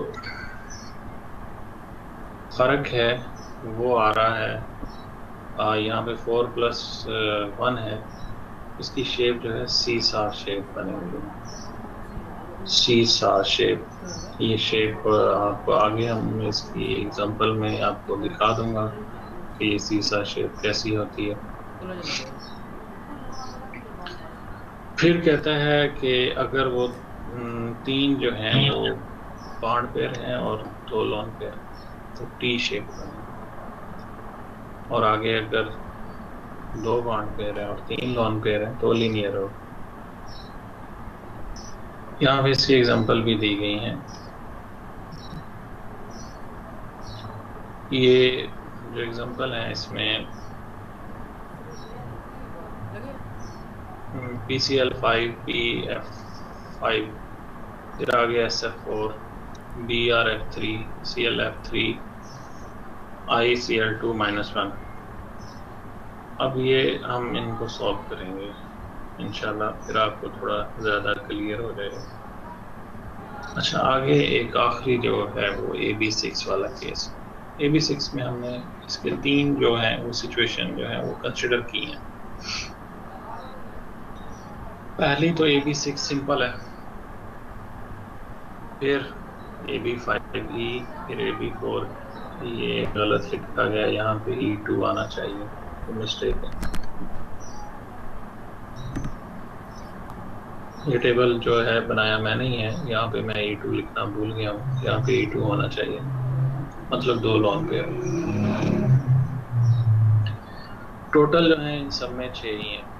फर्क है वो आ रहा है यहाँ पे फोर प्लस वन है, इसकी शेप जो है सी सा शेप बनेगी, सी सा शेप। ये शेप आपको आगे हम इसकी एग्जांपल में आपको दिखा दूंगा कि ये सी सा शेप कैसी होती है। फिर कहता है कि अगर वो तीन जो हैं वो बॉन्ड पेयर हैं और दो लोन पेयर, तो टी शेप बने। और आगे अगर दो बॉन्ड पेयर है और तीन लोन पेयर है तो लीनियर हो। यहाँ पे इसकी एग्जांपल भी दी गई हैं। ये जो एग्जांपल है इसमें P C L five, P F five, फिर आगे S F four, B R F three, C L F three, I C L two minus one. अब ये हम इनको सॉल्व करेंगे इंशाल्लाह, फिर आपको थोड़ा ज़्यादा क्लियर हो जाएगा। अच्छा, आगे एक आखिरी जो है वो ए बी सिक्स वाला केस। ए बी सिक्स में हमने इसके तीन जो हैं वो सिचुएशन जो है वो कंसिडर की हैं। पहली तो ए बी सिक्स सिंपल है, फिर ए बी फाइव ई, फिर ए बी फोर। ये गलत लिखा गया, यहाँ पे ई टू आना चाहिए, तो मिस्टेक है। ये टेबल जो है बनाया मैंने ही है, यहाँ पे मैं ई टू लिखना भूल गया हूँ, यहाँ पे ई टू होना चाहिए, मतलब दो लॉन पेयर। टोटल जो है इन सब में छः ही है।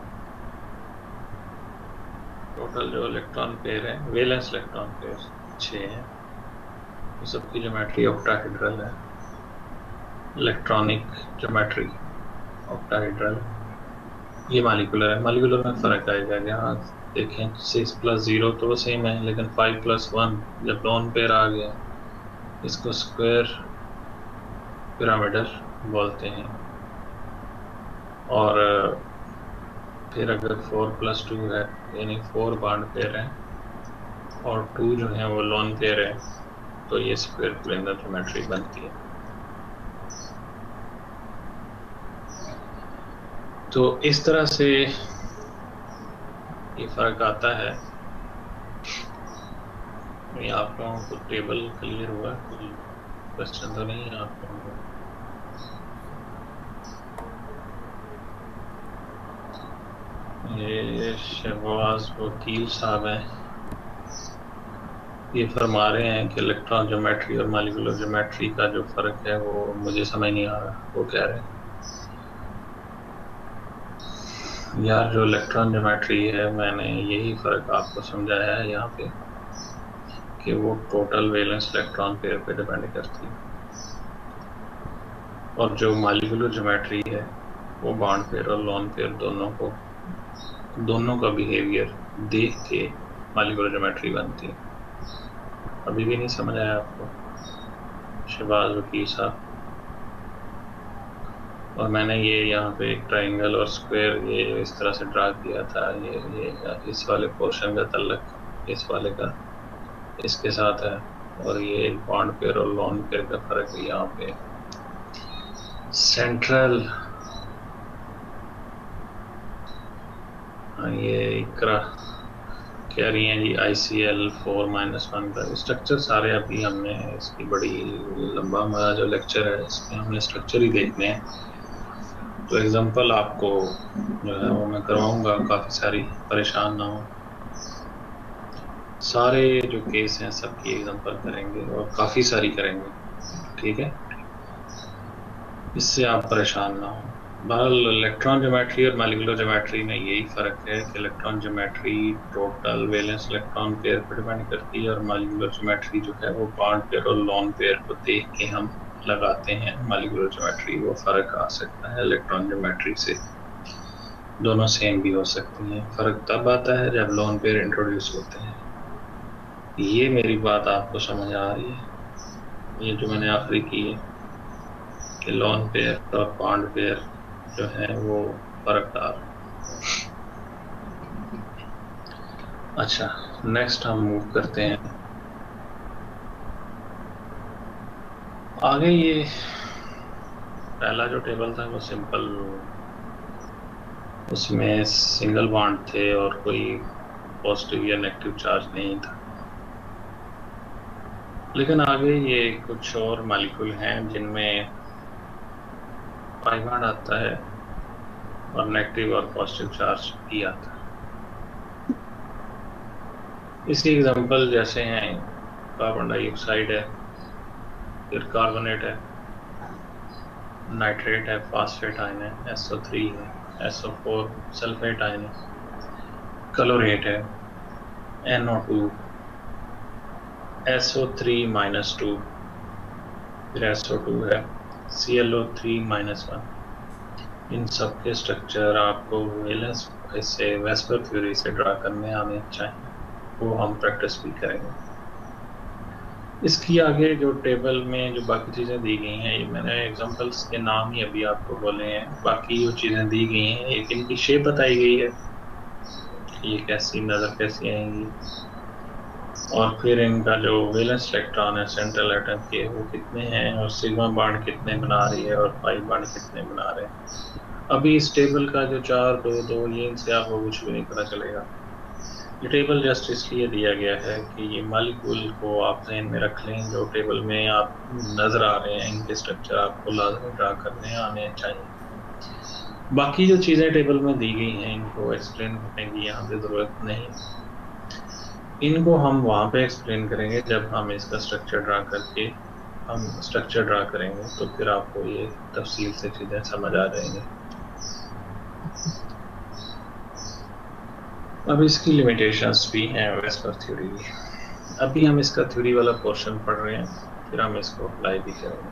टोटल जो इलेक्ट्रॉन पेयर है, वैलेंस इलेक्ट्रॉन पेयर छः है। तो सबकी ज्योमेट्री ऑक्टाहेड्रल है, इलेक्ट्रॉनिक ज्योमेट्री ऑक्टाहेड्रल। ये मॉलिक्यूलर है, मॉलिक्यूलर में फ़र्क आएगा। यहाँ देखें सिक्स प्लस ज़ीरो तो सेम है, लेकिन फाइव प्लस वन जब लोन पेयर आ गया इसको स्क्वायर पिरामिडल बोलते हैं। और फिर अगर फोर प्लस टू है, यानी फोर बॉन्ड पेयर है और टू जो है वो लोन पेयर है, तो ये स्क्वायर प्लेनर ज्योमेट्री बनती है। तो इस तरह से ये फर्क आता है। ये आप लोगों को टेबल क्लियर हुआ? कोई क्वेश्चन तो नहीं है आप लोगों को? ये शहबाज वकील साहब हैं, ये फरमा रहे हैं कि इलेक्ट्रॉन ज्योमेट्री और मॉलिक्यूलर ज्योमेट्री का जो फर्क है वो मुझे समझ नहीं आ रहा। वो कह रहे हैं यार जो इलेक्ट्रॉन ज्योमेट्री है, मैंने यही फर्क आपको समझाया है यहाँ पे कि वो टोटल वैलेंस इलेक्ट्रॉन पेयर पे डिपेंड करती है, और जो मॉलिक्यूलर ज्योमेट्री है वो बॉन्ड पेयर और लोन पेयर दोनों को दोनों का बिहेवियर देख के मॉलिक्यूलर ज्योमेट्री बनती है। अभी भी नहीं समझ आया आपको शहबाज वकील साहब? और मैंने ये यहाँ पे एक ट्रायंगल और स्क्वायर ये इस तरह से ड्रा किया था। ये ये इस वाले पोर्शन का तल्लक इस वाले का इसके साथ है, और ये बॉन्ड पेयर और लोन पेयर का फर्क है यहाँ पे। सेंट्रल ये इकरा कह रही हैं जी I C L four minus one का स्ट्रक्चर सारे अभी हमने इसकी बड़ी लंबा हमारा जो लेक्चर है इसमें हमने स्ट्रक्चर ही देखने हैं। तो एग्जांपल आपको जो है वो मैं करवाऊंगा, काफ़ी सारी, परेशान ना हो। सारे जो केस हैं सबकी एग्जांपल करेंगे और काफ़ी सारी करेंगे, ठीक है, इससे आप परेशान ना हो। बहरहाल इलेक्ट्रॉन ज्योमेट्री और मॉलिक्यूलर ज्योमेट्री में यही फ़र्क है कि electron geometry total valence electron pair पर डिपेंड करती है, और मॉलिक्यूलर ज्योमेट्री जो है वो बॉन्ड पेयर और लोन पेयर को देख के हम लगाते हैं। मॉलिक्यूलर ज्योमेट्री वो फ़र्क आ सकता है इलेक्ट्रॉन ज्योमेट्री से, दोनों सेम भी हो सकती हैं। फ़र्क तब आता है जब लोन पेयर इंट्रोड्यूस होते हैं। ये मेरी बात आपको समझ आ रही है? ये जो मैंने आखिरी की है कि लोन पेयर और बॉन्ड पेयर जो है वो फर्क डाल। अच्छा, नेक्स्ट हम मूव करते हैं आगे। ये पहला जो टेबल था वो सिंपल, उसमें सिंगल बॉन्ड थे और कोई पॉजिटिव या नेगेटिव चार्ज नहीं था। लेकिन आगे ये कुछ और मॉलिक्यूल हैं जिनमें पाई बॉन्ड आता है और नेगेटिव और पॉजिटिव चार्ज भी आता है। इसकी एग्जांपल जैसे हैं कार्बन डाइऑक्साइड है, फिर कार्बोनेट है, नाइट्रेट है, फास्फेट आयन है, एस ओ थ्री है, S O four sulphate ion है, क्लोरेट है, N O two, S O three minus two, फिर एस ओ टू है, C L O three minus one. इन सब के स्ट्रक्चर आपको वैलेंस से वेस्पर थ्योरी से ड्रा करने आने चाहिए, वो हम प्रैक्टिस भी करेंगे। इसकी आगे जो टेबल में जो बाकी चीज़ें दी गई हैं, ये मैंने एग्जांपल्स के नाम ही अभी आपको बोले हैं, बाकी जो चीज़ें दी गई हैं एक इनकी शेप बताई गई है, ये कैसी नज़र कैसी आएंगी, और फिर इनका जो वैलेंस इलेक्ट्रॉन है सेंट्रल एटम के वो कितने हैं, और सिग्मा बॉन्ड कितने बना रही है और पाई बॉन्ड कितने बना रहे हैं। अभी इस टेबल का जो चार दो दो ये इनसे आपको कुछ भी नहीं पता चलेगा। ये टेबल जस्ट इसलिए दिया गया है कि ये मॉलिक्यूल को आप ध्यान में रख लें, जो टेबल में आप नज़र आ रहे हैं इनके स्ट्रक्चर आपको लाजमी ड्रा करने आने चाहिए। बाकी जो चीज़ें टेबल में दी गई हैं इनको एक्सप्लेन करने की यहाँ पे ज़रूरत नहीं, इनको हम वहाँ पे एक्सप्लेन करेंगे जब हम इसका स्ट्रक्चर ड्रा करके हम स्ट्रक्चर ड्रा करेंगे, तो फिर आपको ये तफसील से चीज़ें समझ आ जाएंगी। अब इसकी लिमिटेशंस भी हैं वेस्पर थ्योरी की। अभी हम इसका थ्योरी वाला पोर्शन पढ़ रहे हैं, फिर हम इसको अप्लाई भी करेंगे।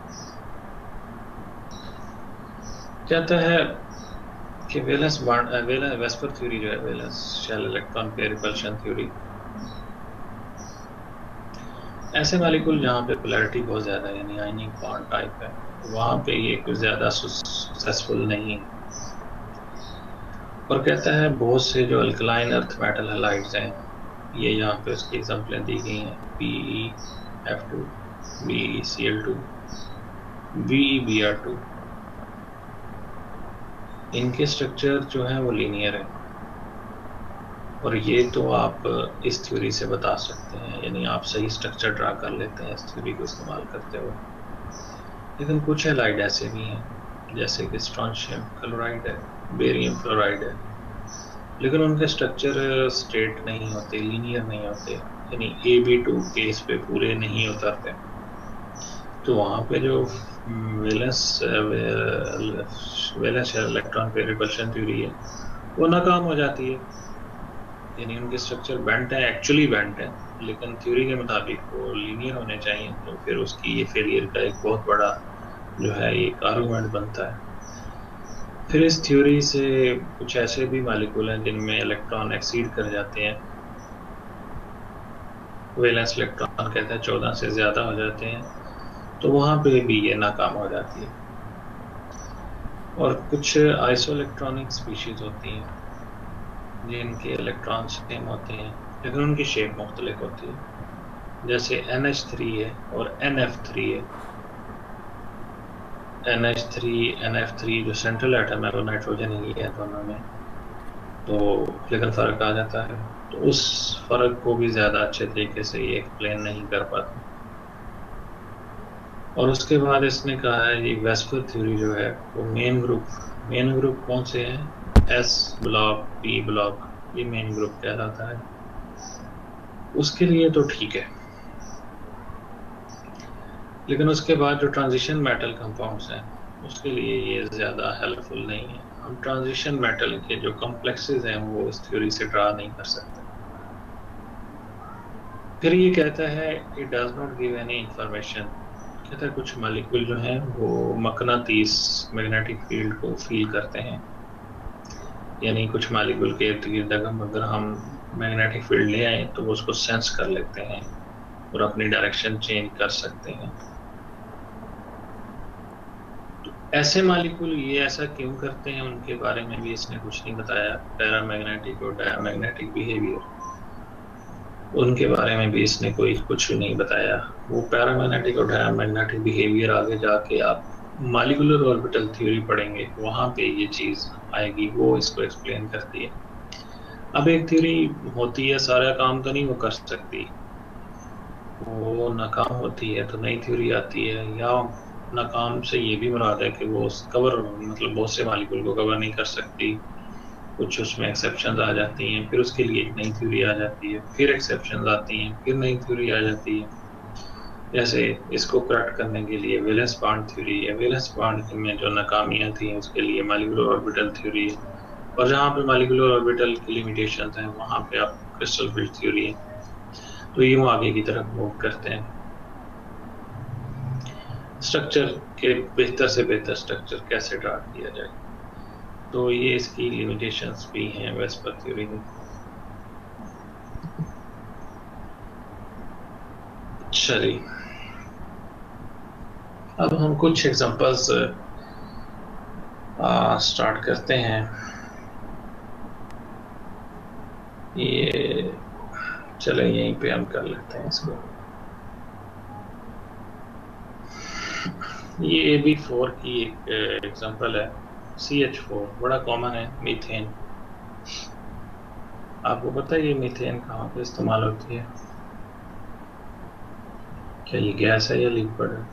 कहता है कि वैलेंस बॉन्ड वेस्पर थ्योरी जो है valence shell electron pair repulsion theory, ऐसे मॉलिक्यूल जहाँ पे पोलैरिटी बहुत ज़्यादा है यानी आयनिक बॉन्ड टाइप है, वहाँ पे ये कुछ ज़्यादा सक्सेसफुल नहीं। और कहता है बहुत से जो अल्कलाइन अर्थ मेटल हैलाइड्स हैं, ये यहाँ पे उसकी एग्जांपलें दी गई हैं, P E F two, B E C L two, B E B R two, इनके स्ट्रक्चर जो है वो लीनियर है, और ये तो आप इस थ्योरी से बता सकते हैं, यानी आप सही स्ट्रक्चर ड्रा कर लेते हैं इस थ्योरी को इस्तेमाल करते हुए। लेकिन कुछ हैलाइड ऐसे भी हैं जैसे कि स्ट्रोंशियम क्लोराइड है, बेरियम फ्लोराइड है, लेकिन उनके स्ट्रक्चर स्ट्रेट नहीं होते, लीनियर नहीं होते, यानी ए बी टू केस पे पूरे नहीं उतरते। तो वहाँ पे जो valence valence electron pair repulsion theory है वो नाकाम हो जाती है, यानी उनके स्ट्रक्चर बेंट है, एक्चुअली बेंट है, लेकिन थ्योरी के मुताबिक वो लीनियर होने चाहिए। तो फिर उसकी ये फेलियर का एक बहुत बड़ा जो है एक आर्गूमेंट बनता है। फिर इस थ्योरी से कुछ ऐसे भी मॉलिक्यूल हैं जिनमें इलेक्ट्रॉन एक्सीड कर जाते हैं, वैलेंस इलेक्ट्रॉन कहते हैं चौदह से ज़्यादा हो जाते हैं, तो वहाँ पे भी ये नाकाम हो जाती है। और कुछ आइसोइलेक्ट्रॉनिक स्पीशीज होती हैं जिनके इलेक्ट्रॉन सेम होते हैं लेकिन उनकी शेप मुख्तलिफ होती है, जैसे एन एच थ्री है और एन एफ थ्री है। N H three, N F three जो सेंट्रल एटम है वो नाइट्रोजन ही है दोनों में, तो लेकिन फ़र्क आ जाता है, तो उस फ़र्क को भी ज़्यादा अच्छे तरीके से ये एक्सप्लेन नहीं कर पाते। और उसके बाद इसने कहा है ये वेस्पर थ्योरी जो है वो मेन ग्रुप, मेन ग्रुप कौन से हैं, एस ब्लॉक, पी ब्लॉक, ये मेन ग्रुप कहलाता है। उसके लिए तो ठीक है, लेकिन उसके बाद जो ट्रांजिशन मेटल कंपाउंड्स हैं उसके लिए ये ज़्यादा हेल्पफुल नहीं है। हम ट्रांजिशन मेटल के जो कॉम्प्लेक्सेस हैं वो इस थ्योरी से ड्रा नहीं कर सकते। फिर ये कहता है it does not give any information, कहता है कुछ मॉलिक्यूल जो हैं वो मकनातीस मैग्नेटिक फील्ड को फील करते हैं, यानी कुछ मॉलिक्यूल के इर्द गिर्द अगर हम मैग्नेटिक फील्ड ले आए तो वो उसको सेंस कर लेते हैं और अपनी डायरेक्शन चेंज कर सकते हैं। तो ऐसे मॉलिक्यूल ये ऐसा क्यों करते हैं उनके बारे में भी इसने कुछ नहीं बताया। पैरामैग्नेटिक और डायमैग्नेटिक बिहेवियर, उनके बारे में भी इसने कोई कुछ नहीं बताया। वो पैरामैग्नेटिक और डायमैग्नेटिक बिहेवियर आगे जाके आप मॉलिक्यूलर ऑर्बिटल थ्योरी पढ़ेंगे, वहां पे ये चीज आएगी, वो इसको एक्सप्लेन करती है। अब एक थ्योरी होती है, सारा काम तो नहीं वो कर सकती, वो नाकाम होती है तो नई थ्योरी आती है, या नाकाम से ये भी मुराद है कि वो कवर मतलब बहुत से मॉलिक्यूल को कवर नहीं कर सकती, कुछ उसमें एक्सेप्शंस आ जाती हैं, फिर उसके लिए एक नई थ्योरी आ जाती है, फिर एक्सेप्शंस आती हैं, फिर नई थ्योरी आ जाती है। जैसे इसको करेक्ट करने के लिए वैलेंस बॉन्ड थ्योरी है, वैलेंस बॉन्ड में जो नाकामियां थी उसके लिए मॉलिक्यूलर ऑर्बिटल थ्योरी है, और जहाँ पे मॉलिक्यूलर ऑर्बिटल की लिमिटेशंस हैं वहाँ पे आप क्रिस्टल फील्ड थ्योरी है। तो ये वो आगे की तरफ मूव करते हैं, स्ट्रक्चर के बेहतर से बेहतर स्ट्रक्चर कैसे ड्रा किया जाए, तो ये इसकी लिमिटेशंस भी हैं वेस्पर थ्योरी में। चलिए अब हम कुछ एग्जांपल्स स्टार्ट करते हैं। ये चले यहीं पे हम कर लेते हैं इसको। ये ए बी फोर की एक एग्जांपल है, सी एच फोर बड़ा कॉमन है, मीथेन। आपको पता है ये मीथेन कहाँ पे इस्तेमाल होती है? क्या ये गैस है या लिक्विड है?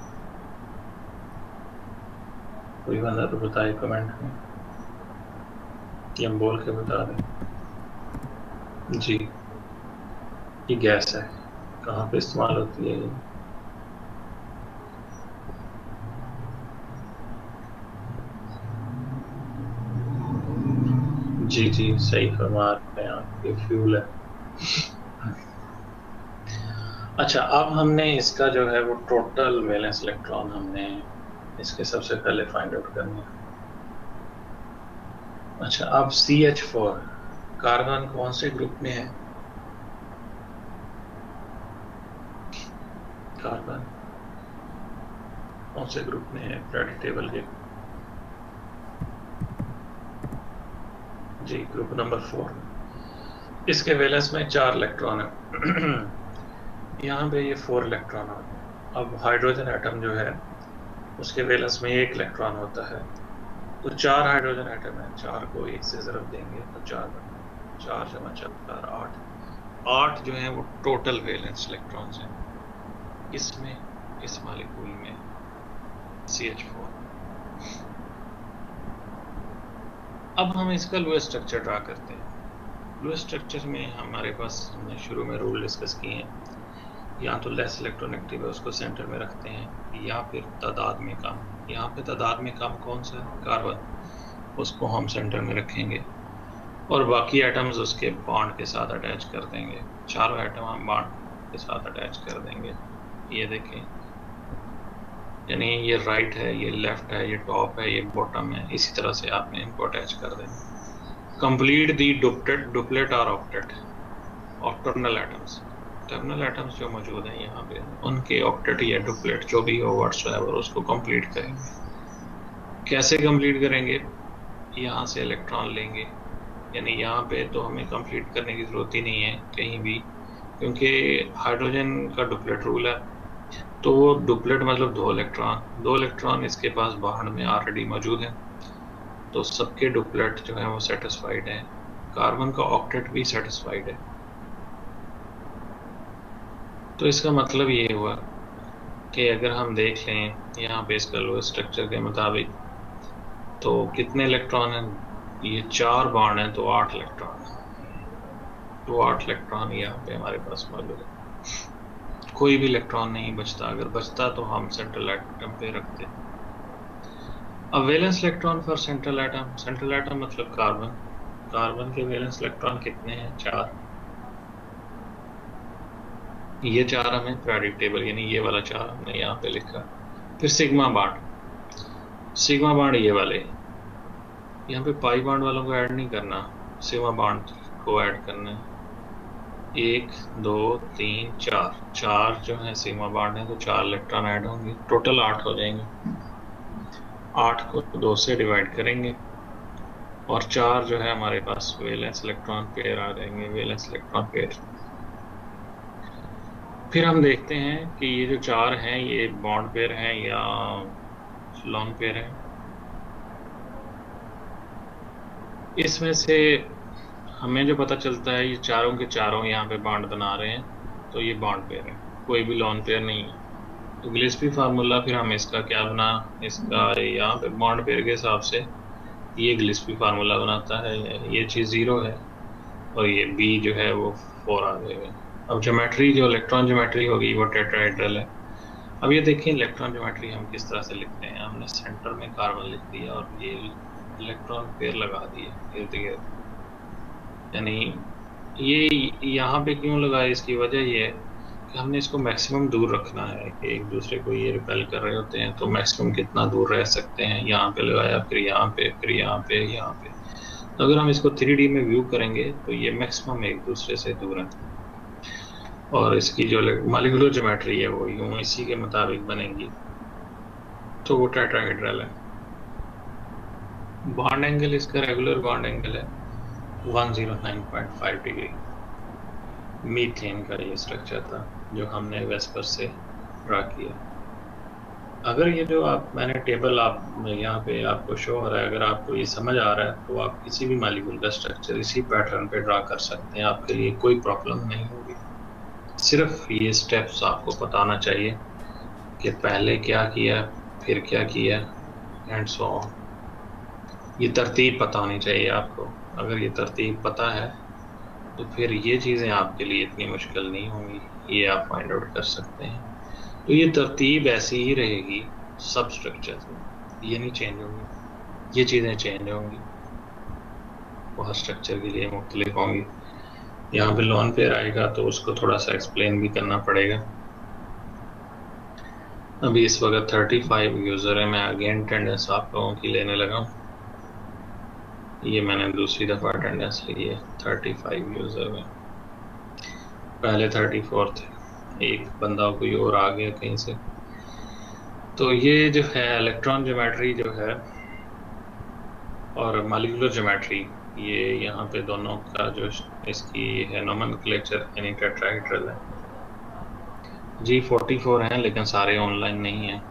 कोई बंदा तो बताए कमेंट में, कि हम बोल के बता दें। जी ये गैस है, कहाँ पे इस्तेमाल होती है ये? जी जी सही फरमा रहे हैं आप, ये फ्यूल है। अच्छा अब हमने इसका जो है वो टोटल वैलेंस इलेक्ट्रॉन हमने इसके सबसे पहले फाइंड आउट करना है। अच्छा अब सी एच फोर कार्बन कौन से ग्रुप में है? कार्बन कौन से ग्रुप में है पीरियोडिक टेबल के? जी ग्रुप नंबर फोर। इसके वैलेंस में चार इलेक्ट्रॉन है यहाँ पे ये फोर इलेक्ट्रॉन होते हैं। अब हाइड्रोजन एटम जो है उसके वैलेंस में एक इलेक्ट्रॉन होता है, तो चार हाइड्रोजन एटम है, चार को एक से ज़रब देंगे तो चार बनेगा, चार जमा चार आठ, आठ जो है वो टोटल वैलेंस इलेक्ट्रॉन्स हैं इसमें, इस मॉलिक्यूल में सी एच फोर। अब हम इसका लोएस्ट स्ट्रक्चर ड्रा करते हैं। लोएस्ट स्ट्रक्चर में हमारे पास हमने शुरू में रूल डिस्कस किए हैं, या तो लेस इलेक्ट्रोनेगेटिव है उसको सेंटर में रखते हैं, या फिर तादाद में कम। यहाँ पे तादाद में कम कौन सा है? कार्बन, उसको हम सेंटर में रखेंगे और बाकी एटम्स उसके बॉन्ड के साथ अटैच कर देंगे। चारों एटम हम बॉन्ड के साथ अटैच कर देंगे। ये देखें, यानी ये राइट है, ये लेफ्ट है, ये टॉप है, ये बॉटम है, इसी तरह से आपने इनको अटैच कर देना। कंप्लीट दी डुप्लेट, डुप्लेट और octet of terminal atoms. Terminal atoms जो मौजूद हैं यहाँ पे, उनके ऑक्टेट या डुप्लेट जो भी हो व्हाट्सएवर उसको कंप्लीट करेंगे। कैसे कंप्लीट करेंगे? यहाँ से इलेक्ट्रॉन लेंगे, यानी यहाँ पे तो हमें कंप्लीट करने की जरूरत ही नहीं है कहीं भी, क्योंकि हाइड्रोजन का डुप्लेट रूल है। तो वो डुप्लेट मतलब दो इलेक्ट्रॉन, दो इलेक्ट्रॉन इसके पास बाहर में ऑलरेडी मौजूद है, तो सबके डुप्लेट जो है वो सेटिस्फाइड है। कार्बन का ऑक्टेट भी सेटिस्फाइड है। तो इसका मतलब ये हुआ कि अगर हम देख लें यहाँ पे इसका लोएस्ट स्ट्रक्चर के मुताबिक, तो कितने इलेक्ट्रॉन हैं? ये चार बॉन्ड हैं, तो आठ इलेक्ट्रॉन, तो आठ इलेक्ट्रॉन यहाँ पे हमारे पास मौजूद है। कोई भी इलेक्ट्रॉन नहीं बचता, अगर बचता तो हम सेंट्रल एटम पे रखते। अब valence electron for central atom, central atom मतलब कार्बन, कार्बन के वैलेंस इलेक्ट्रॉन कितने हैं? चार। ये चार हमें पीरियोडिक टेबल, यानी ये वाला चार हमने यहाँ पे लिखा। फिर सिग्मा बॉन्ड, सिग्मा बॉन्ड ये वाले, यहाँ पे पाई बॉन्ड वालों को ऐड नहीं करना, सिग्मा बॉन्ड को ऐड करना है। एक दो तीन चार, चार जो है सिग्मा बॉन्ड है, तो चार इलेक्ट्रॉन ऐड होंगे, टोटल आठ हो जाएंगे। आठ को दो से डिवाइड करेंगे और चार जो है हमारे पास वैलेंस इलेक्ट्रॉन पेयर आ जाएंगे, वैलेंस इलेक्ट्रॉन पेयर। फिर हम देखते हैं कि ये जो चार हैं ये बॉन्ड पेयर हैं या लॉन्ग पेयर हैं। इसमें से हमें जो पता चलता है ये चारों के चारों यहाँ पे बॉन्ड बना रहे हैं, तो ये बॉन्ड पेयर है, कोई भी लॉन्ग पेयर नहीं है। तो गिलेस्पी फार्मूला फिर हम इसका क्या बना, इसका यहाँ पे बॉन्ड पेयर के हिसाब से ये गिलेस्पी फार्मूला बनाता है, ये चीज़ जीरो है और ये बी जो है वो फोर आ जाएगा। अब ज्योमेट्री जो इलेक्ट्रॉन ज्योमेट्री होगी वो टेट्राहेड्रल है। अब ये देखिए इलेक्ट्रॉन ज्योमेट्री हम किस तरह से लिखते हैं। हमने सेंटर में कार्बन लिख दिया और ये इलेक्ट्रॉन पेयर लगा दिए इर्द गिर्द, यानी ये यहाँ पे क्यों लगाया, इसकी वजह ये है कि हमने इसको मैक्सिमम दूर रखना है कि एक दूसरे को ये रिपेल कर रहे होते हैं, तो मैक्सिमम कितना दूर रह सकते हैं। यहाँ पे लगाया, फिर यहाँ पे, फिर यहाँ पे, यहाँ पे। तो अगर हम इसको थ्री डी में व्यू करेंगे तो ये मैक्सिमम एक दूसरे से दूर है, और इसकी जो मॉलिक्यूलर ज्योमेट्री है वो यूं इसी के मुताबिक बनेगी, तो वो टेट्राहेड्रल है। बॉन्ड एंगल इसका रेगुलर बॉन्ड एंगल है one zero nine point five degree. Methane का ये स्ट्रक्चर था जो हमने वेस्पर से ड्रा किया। अगर ये जो आप मैंने टेबल आप यहाँ पे आपको शो हो रहा है, अगर आपको ये समझ आ रहा है तो आप किसी भी मॉलिक्यूल का स्ट्रक्चर इसी पैटर्न पे ड्रा कर सकते हैं, आपके लिए कोई प्रॉब्लम नहीं होगी। सिर्फ ये स्टेप्स आपको बताना चाहिए कि पहले क्या किया, फिर क्या किया, एंड सो ऑन। ये तरतीब पता होनी चाहिए आपको। अगर ये तरतीब पता है तो फिर ये चीज़ें आपके लिए इतनी मुश्किल नहीं होंगी, ये आप फाइंड आउट कर सकते हैं। तो ये तरतीब ऐसी ही रहेगी सब स्ट्रक्चर्स में, ये नहीं चेंज होंगी, ये चीज़ें चेंज होंगी, वो हर स्ट्रक्चर के लिए मुख्तलिफ होंगी। यहाँ पे लॉन पेयर आएगा तो उसको थोड़ा सा एक्सप्लेन भी करना पड़ेगा। अभी इस वक्त थर्टी फाइव यूज़र है, मैं अगेन अटेंडेंस आप लोगों की लेने लगा हूँ। ये मैंने दूसरी दफ़ा अटेंडेंस ली है थर्टी फाइव यूज़र में, पहले थर्टी फोर थे, एक बंदा कोई और आ गया कहीं से। तो ये जो है इलेक्ट्रॉन ज्योमेट्री जो है और मॉलिक्यूलर ज्योमेट्री, ये यहाँ पे दोनों का जो इसकी है नोमेनक्लेचर यानी टेट्राहेड्रल है। जी फोर्टी फोर हैं लेकिन सारे ऑनलाइन नहीं हैं।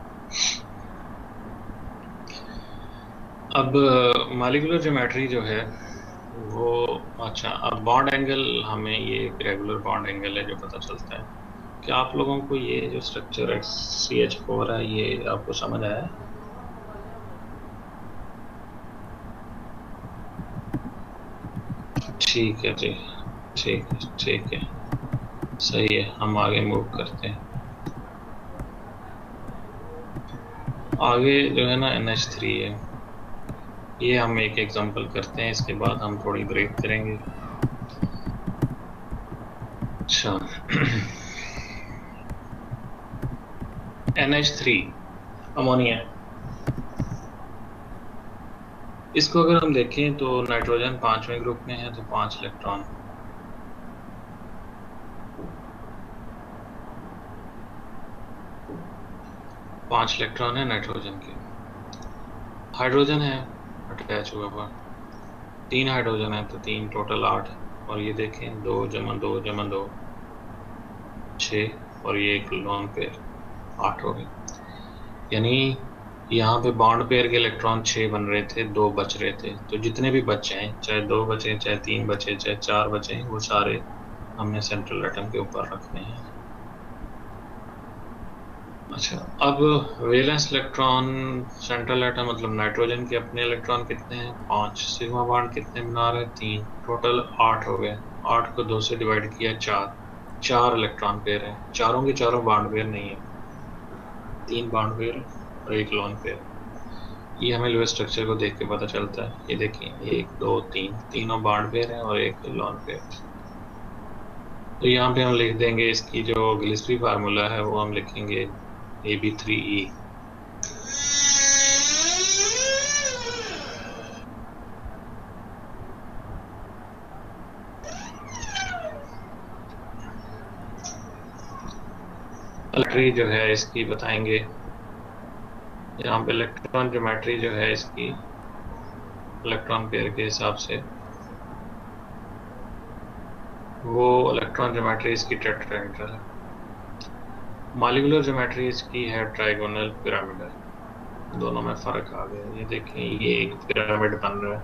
अब मॉलिक्यूलर ज्योमेट्री जो है वो, अच्छा अब बॉन्ड एंगल, हमें ये रेगुलर बॉन्ड एंगल है जो पता चलता है। क्या आप लोगों को ये जो structure X C H four है ये आपको समझ आया? ठीक है जी, ठीक है ठीक है, सही है। हम आगे मूव करते हैं। आगे जो है ना एन एच थ्री है, ये हम एक एग्जांपल करते हैं, इसके बाद हम थोड़ी ब्रेक करेंगे। अच्छा एन एच थ्री अमोनिया, इसको अगर हम देखें तो नाइट्रोजन पांचवें ग्रुप में है, तो पांच इलेक्ट्रॉन, पांच इलेक्ट्रॉन है नाइट्रोजन के। हाइड्रोजन है अटैच हुआ हुआ, तीन हाइड्रोजन है तो तीन टोटल आठ, और ये देखें दो जमा दो जमा दो छः, और ये एक लोन पेयर आठ हो गए। यानी यहाँ पे बॉन्ड पेयर के इलेक्ट्रॉन छः बन रहे थे, दो बच रहे थे, तो जितने भी बचे हैं, चाहे दो बचे चाहे तीन बचे चाहे चार बचे, वो सारे हमने सेंट्रल एटम के ऊपर रखने हैं। अच्छा, अब वैलेंस इलेक्ट्रॉन सेंट्रल एटम मतलब नाइट्रोजन के अपने इलेक्ट्रॉन कितने हैं? पांच। सिग्मा बॉन्ड कितने बना रहे हैं? तीन। टोटल आठ हो गए। आठ को दो से डिवाइड किया, चार। चार इलेक्ट्रॉन पेयर है, चारों के चारों बॉन्ड पेयर नहीं है, तीन बॉन्ड पेयर और एक लोन पेयर। ये हमें लुईस स्ट्रक्चर को देख के पता चलता है। ये देखिए, एक दो तीन, तीनों बॉन्ड पेयर है और एक लोन पेयर। तो यहाँ पे हम लिख देंगे इसकी जो गिलिस्पी फार्मूला है वो हम लिखेंगे A B three E. Geometry जो है इसकी बताएंगे, यहाँ पे इलेक्ट्रॉन ज्योमेट्री जो है इसकी इलेक्ट्रॉन पेयर के हिसाब से, वो इलेक्ट्रॉन ज्योमेट्री इसकी टेट्राहेड्रल है। मॉलिक्यूलर ज्योमेट्री इसकी है ट्राइगोनल पिरामिडल। दोनों में फर्क आ गया। ये देखें, ये एक पिरामिड बन रहा है,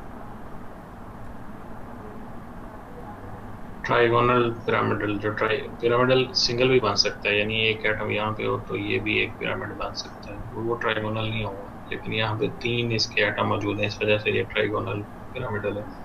ट्राइगोनल पिरामिडल। जो ट्राई पिरामिडल सिंगल भी बन सकता है, यानी एक एटम यहाँ पे हो तो ये भी एक पिरामिड बन सकता है, वो ट्राइगोनल नहीं होगा। लेकिन यहाँ पे तीन इसके एटम मौजूद हैं, इस वजह से ये ट्राइगोनल पिरामिडल है।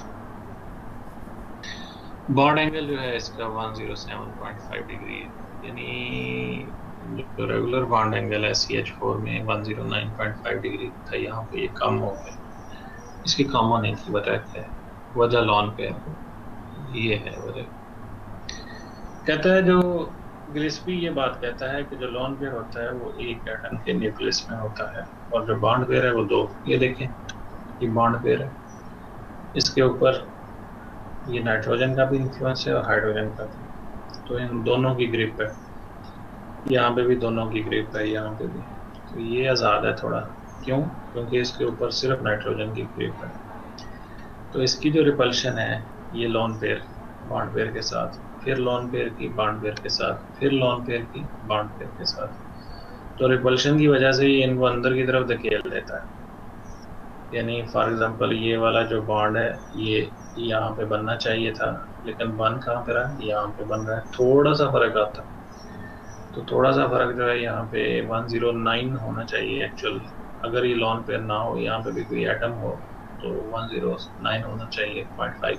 बॉन्ड एंगल जो है इसका one zero seven point five degree है, यानी जो रेगुलर बॉन्ड एंगल है सी एच फोर में one zero nine point five degree था, यहाँ पे ये कम हो गया। इसकी कम होने की वजह क्या है? वजह लॉन पेयर, ये है वजह। कहता है जो गिलिस्पी ये बात कहता है कि जो लॉन पेयर होता है वो एक एटम के न्यूक्लियस में होता है, और जो बॉन्ड पेयर है वो दो। ये देखें, ये बॉन्ड पेयर है, इसके ऊपर ये नाइट्रोजन का भी इन्फ्लुएंस है और हाइड्रोजन का भी, तो इन दोनों की ग्रिप है। यहाँ पे भी दोनों की ग्रिप है, यहाँ पे भी। तो ये आज़ाद है थोड़ा, क्यों? क्योंकि इसके ऊपर सिर्फ नाइट्रोजन की ग्रिप है। तो इसकी जो रिपल्शन है, ये लॉन पेयर बॉन्ड पेयर के साथ, फिर लॉन पेयर की बॉन्ड पेयर के साथ, फिर लॉन पेयर की बॉन्ड पेयर के साथ। तो रिपल्शन की वजह से ये इनको अंदर की तरफ धकेल देता है। यानी फॉर एग्जांपल ये वाला जो बॉन्ड है ये यहाँ पे बनना चाहिए था, लेकिन बन कहाँ पे रहा है? यहाँ पे बन रहा है। थोड़ा सा फर्क आता, तो थोड़ा सा फर्क जो है यहाँ पे वन ज़ीरो नाइन होना चाहिए एक्चुअल। अगर ये लॉन पेयर ना हो, यहाँ पे भी कोई एटम हो, तो वन ज़ीरो नाइन होना चाहिए पॉइंट फाइव,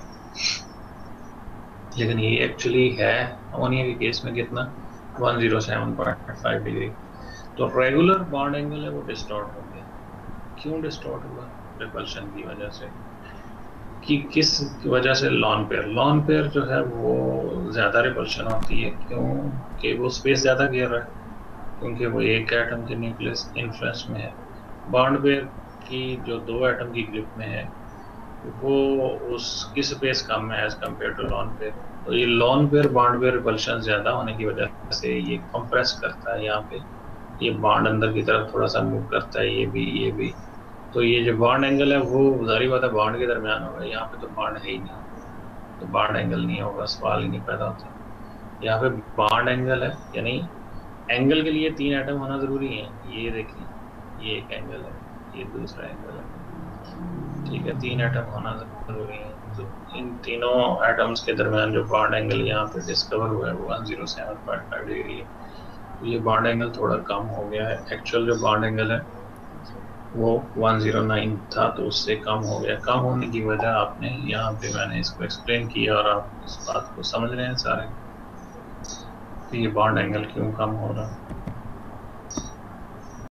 लेकिन ये एक्चुअली है अमोनिया के केस में कितना? One zero seven point five degree. तो रेगुलर बॉन्ड एंगल है वो डिस्टॉर्ट हो गया। क्यों डिस्टॉर्ट हुआ? रिपल्शन की वजह से। कि किस वजह से? Lone pair. लॉन पेयर जो है वो ज़्यादा रिपल्शन होती है, क्यों? कि वो स्पेस ज़्यादा घेर रहा है, क्योंकि वो एक एटम के न्यूक्लियस इन्फ्लुएंस में है। बॉन्ड पेयर की जो दो एटम की ग्रिप में है, वो उसकी स्पेस कम है as compare to lone pair. तो ये lone pair bond pair repulsion ज़्यादा होने की वजह से ये कंप्रेस करता है, यहाँ पे ये बॉन्ड अंदर की तरफ थोड़ा सा मूव करता है, ये भी ये भी। तो ये जो बॉन्ड एंगल है वो जाहिर बात है बॉन्ड के दरमियान होगा, यहाँ पे तो बॉन्ड है ही नहीं, तो बॉन्ड एंगल नहीं होगा, सवाल ही नहीं पैदा होता। यहाँ पे बॉन्ड एंगल है, यानी एंगल के लिए तीन एटम होना ज़रूरी है। ये देखिए, ये एक एंगल है, ये दूसरा एंगल है, ठीक है, तीन एटम होना ज़रूरी है। तो इन तीनों एटम्स के दरमियान जो बॉन्ड एंगल यहाँ पे डिस्कवर हुआ है वो one zero seven point five degree है। तो ये बॉन्ड एंगल थोड़ा कम हो गया है। एक्चुअल जो बॉन्ड एंगल है वो वन ज़ीरो नाइन था, तो उससे कम हो गया। कम होने की वजह आपने यहाँ पे मैंने इसको एक्सप्लेन किया, और आप इस बात को समझ रहे हैं सारे, कि ये बॉन्ड एंगल क्यों कम हो रहा है।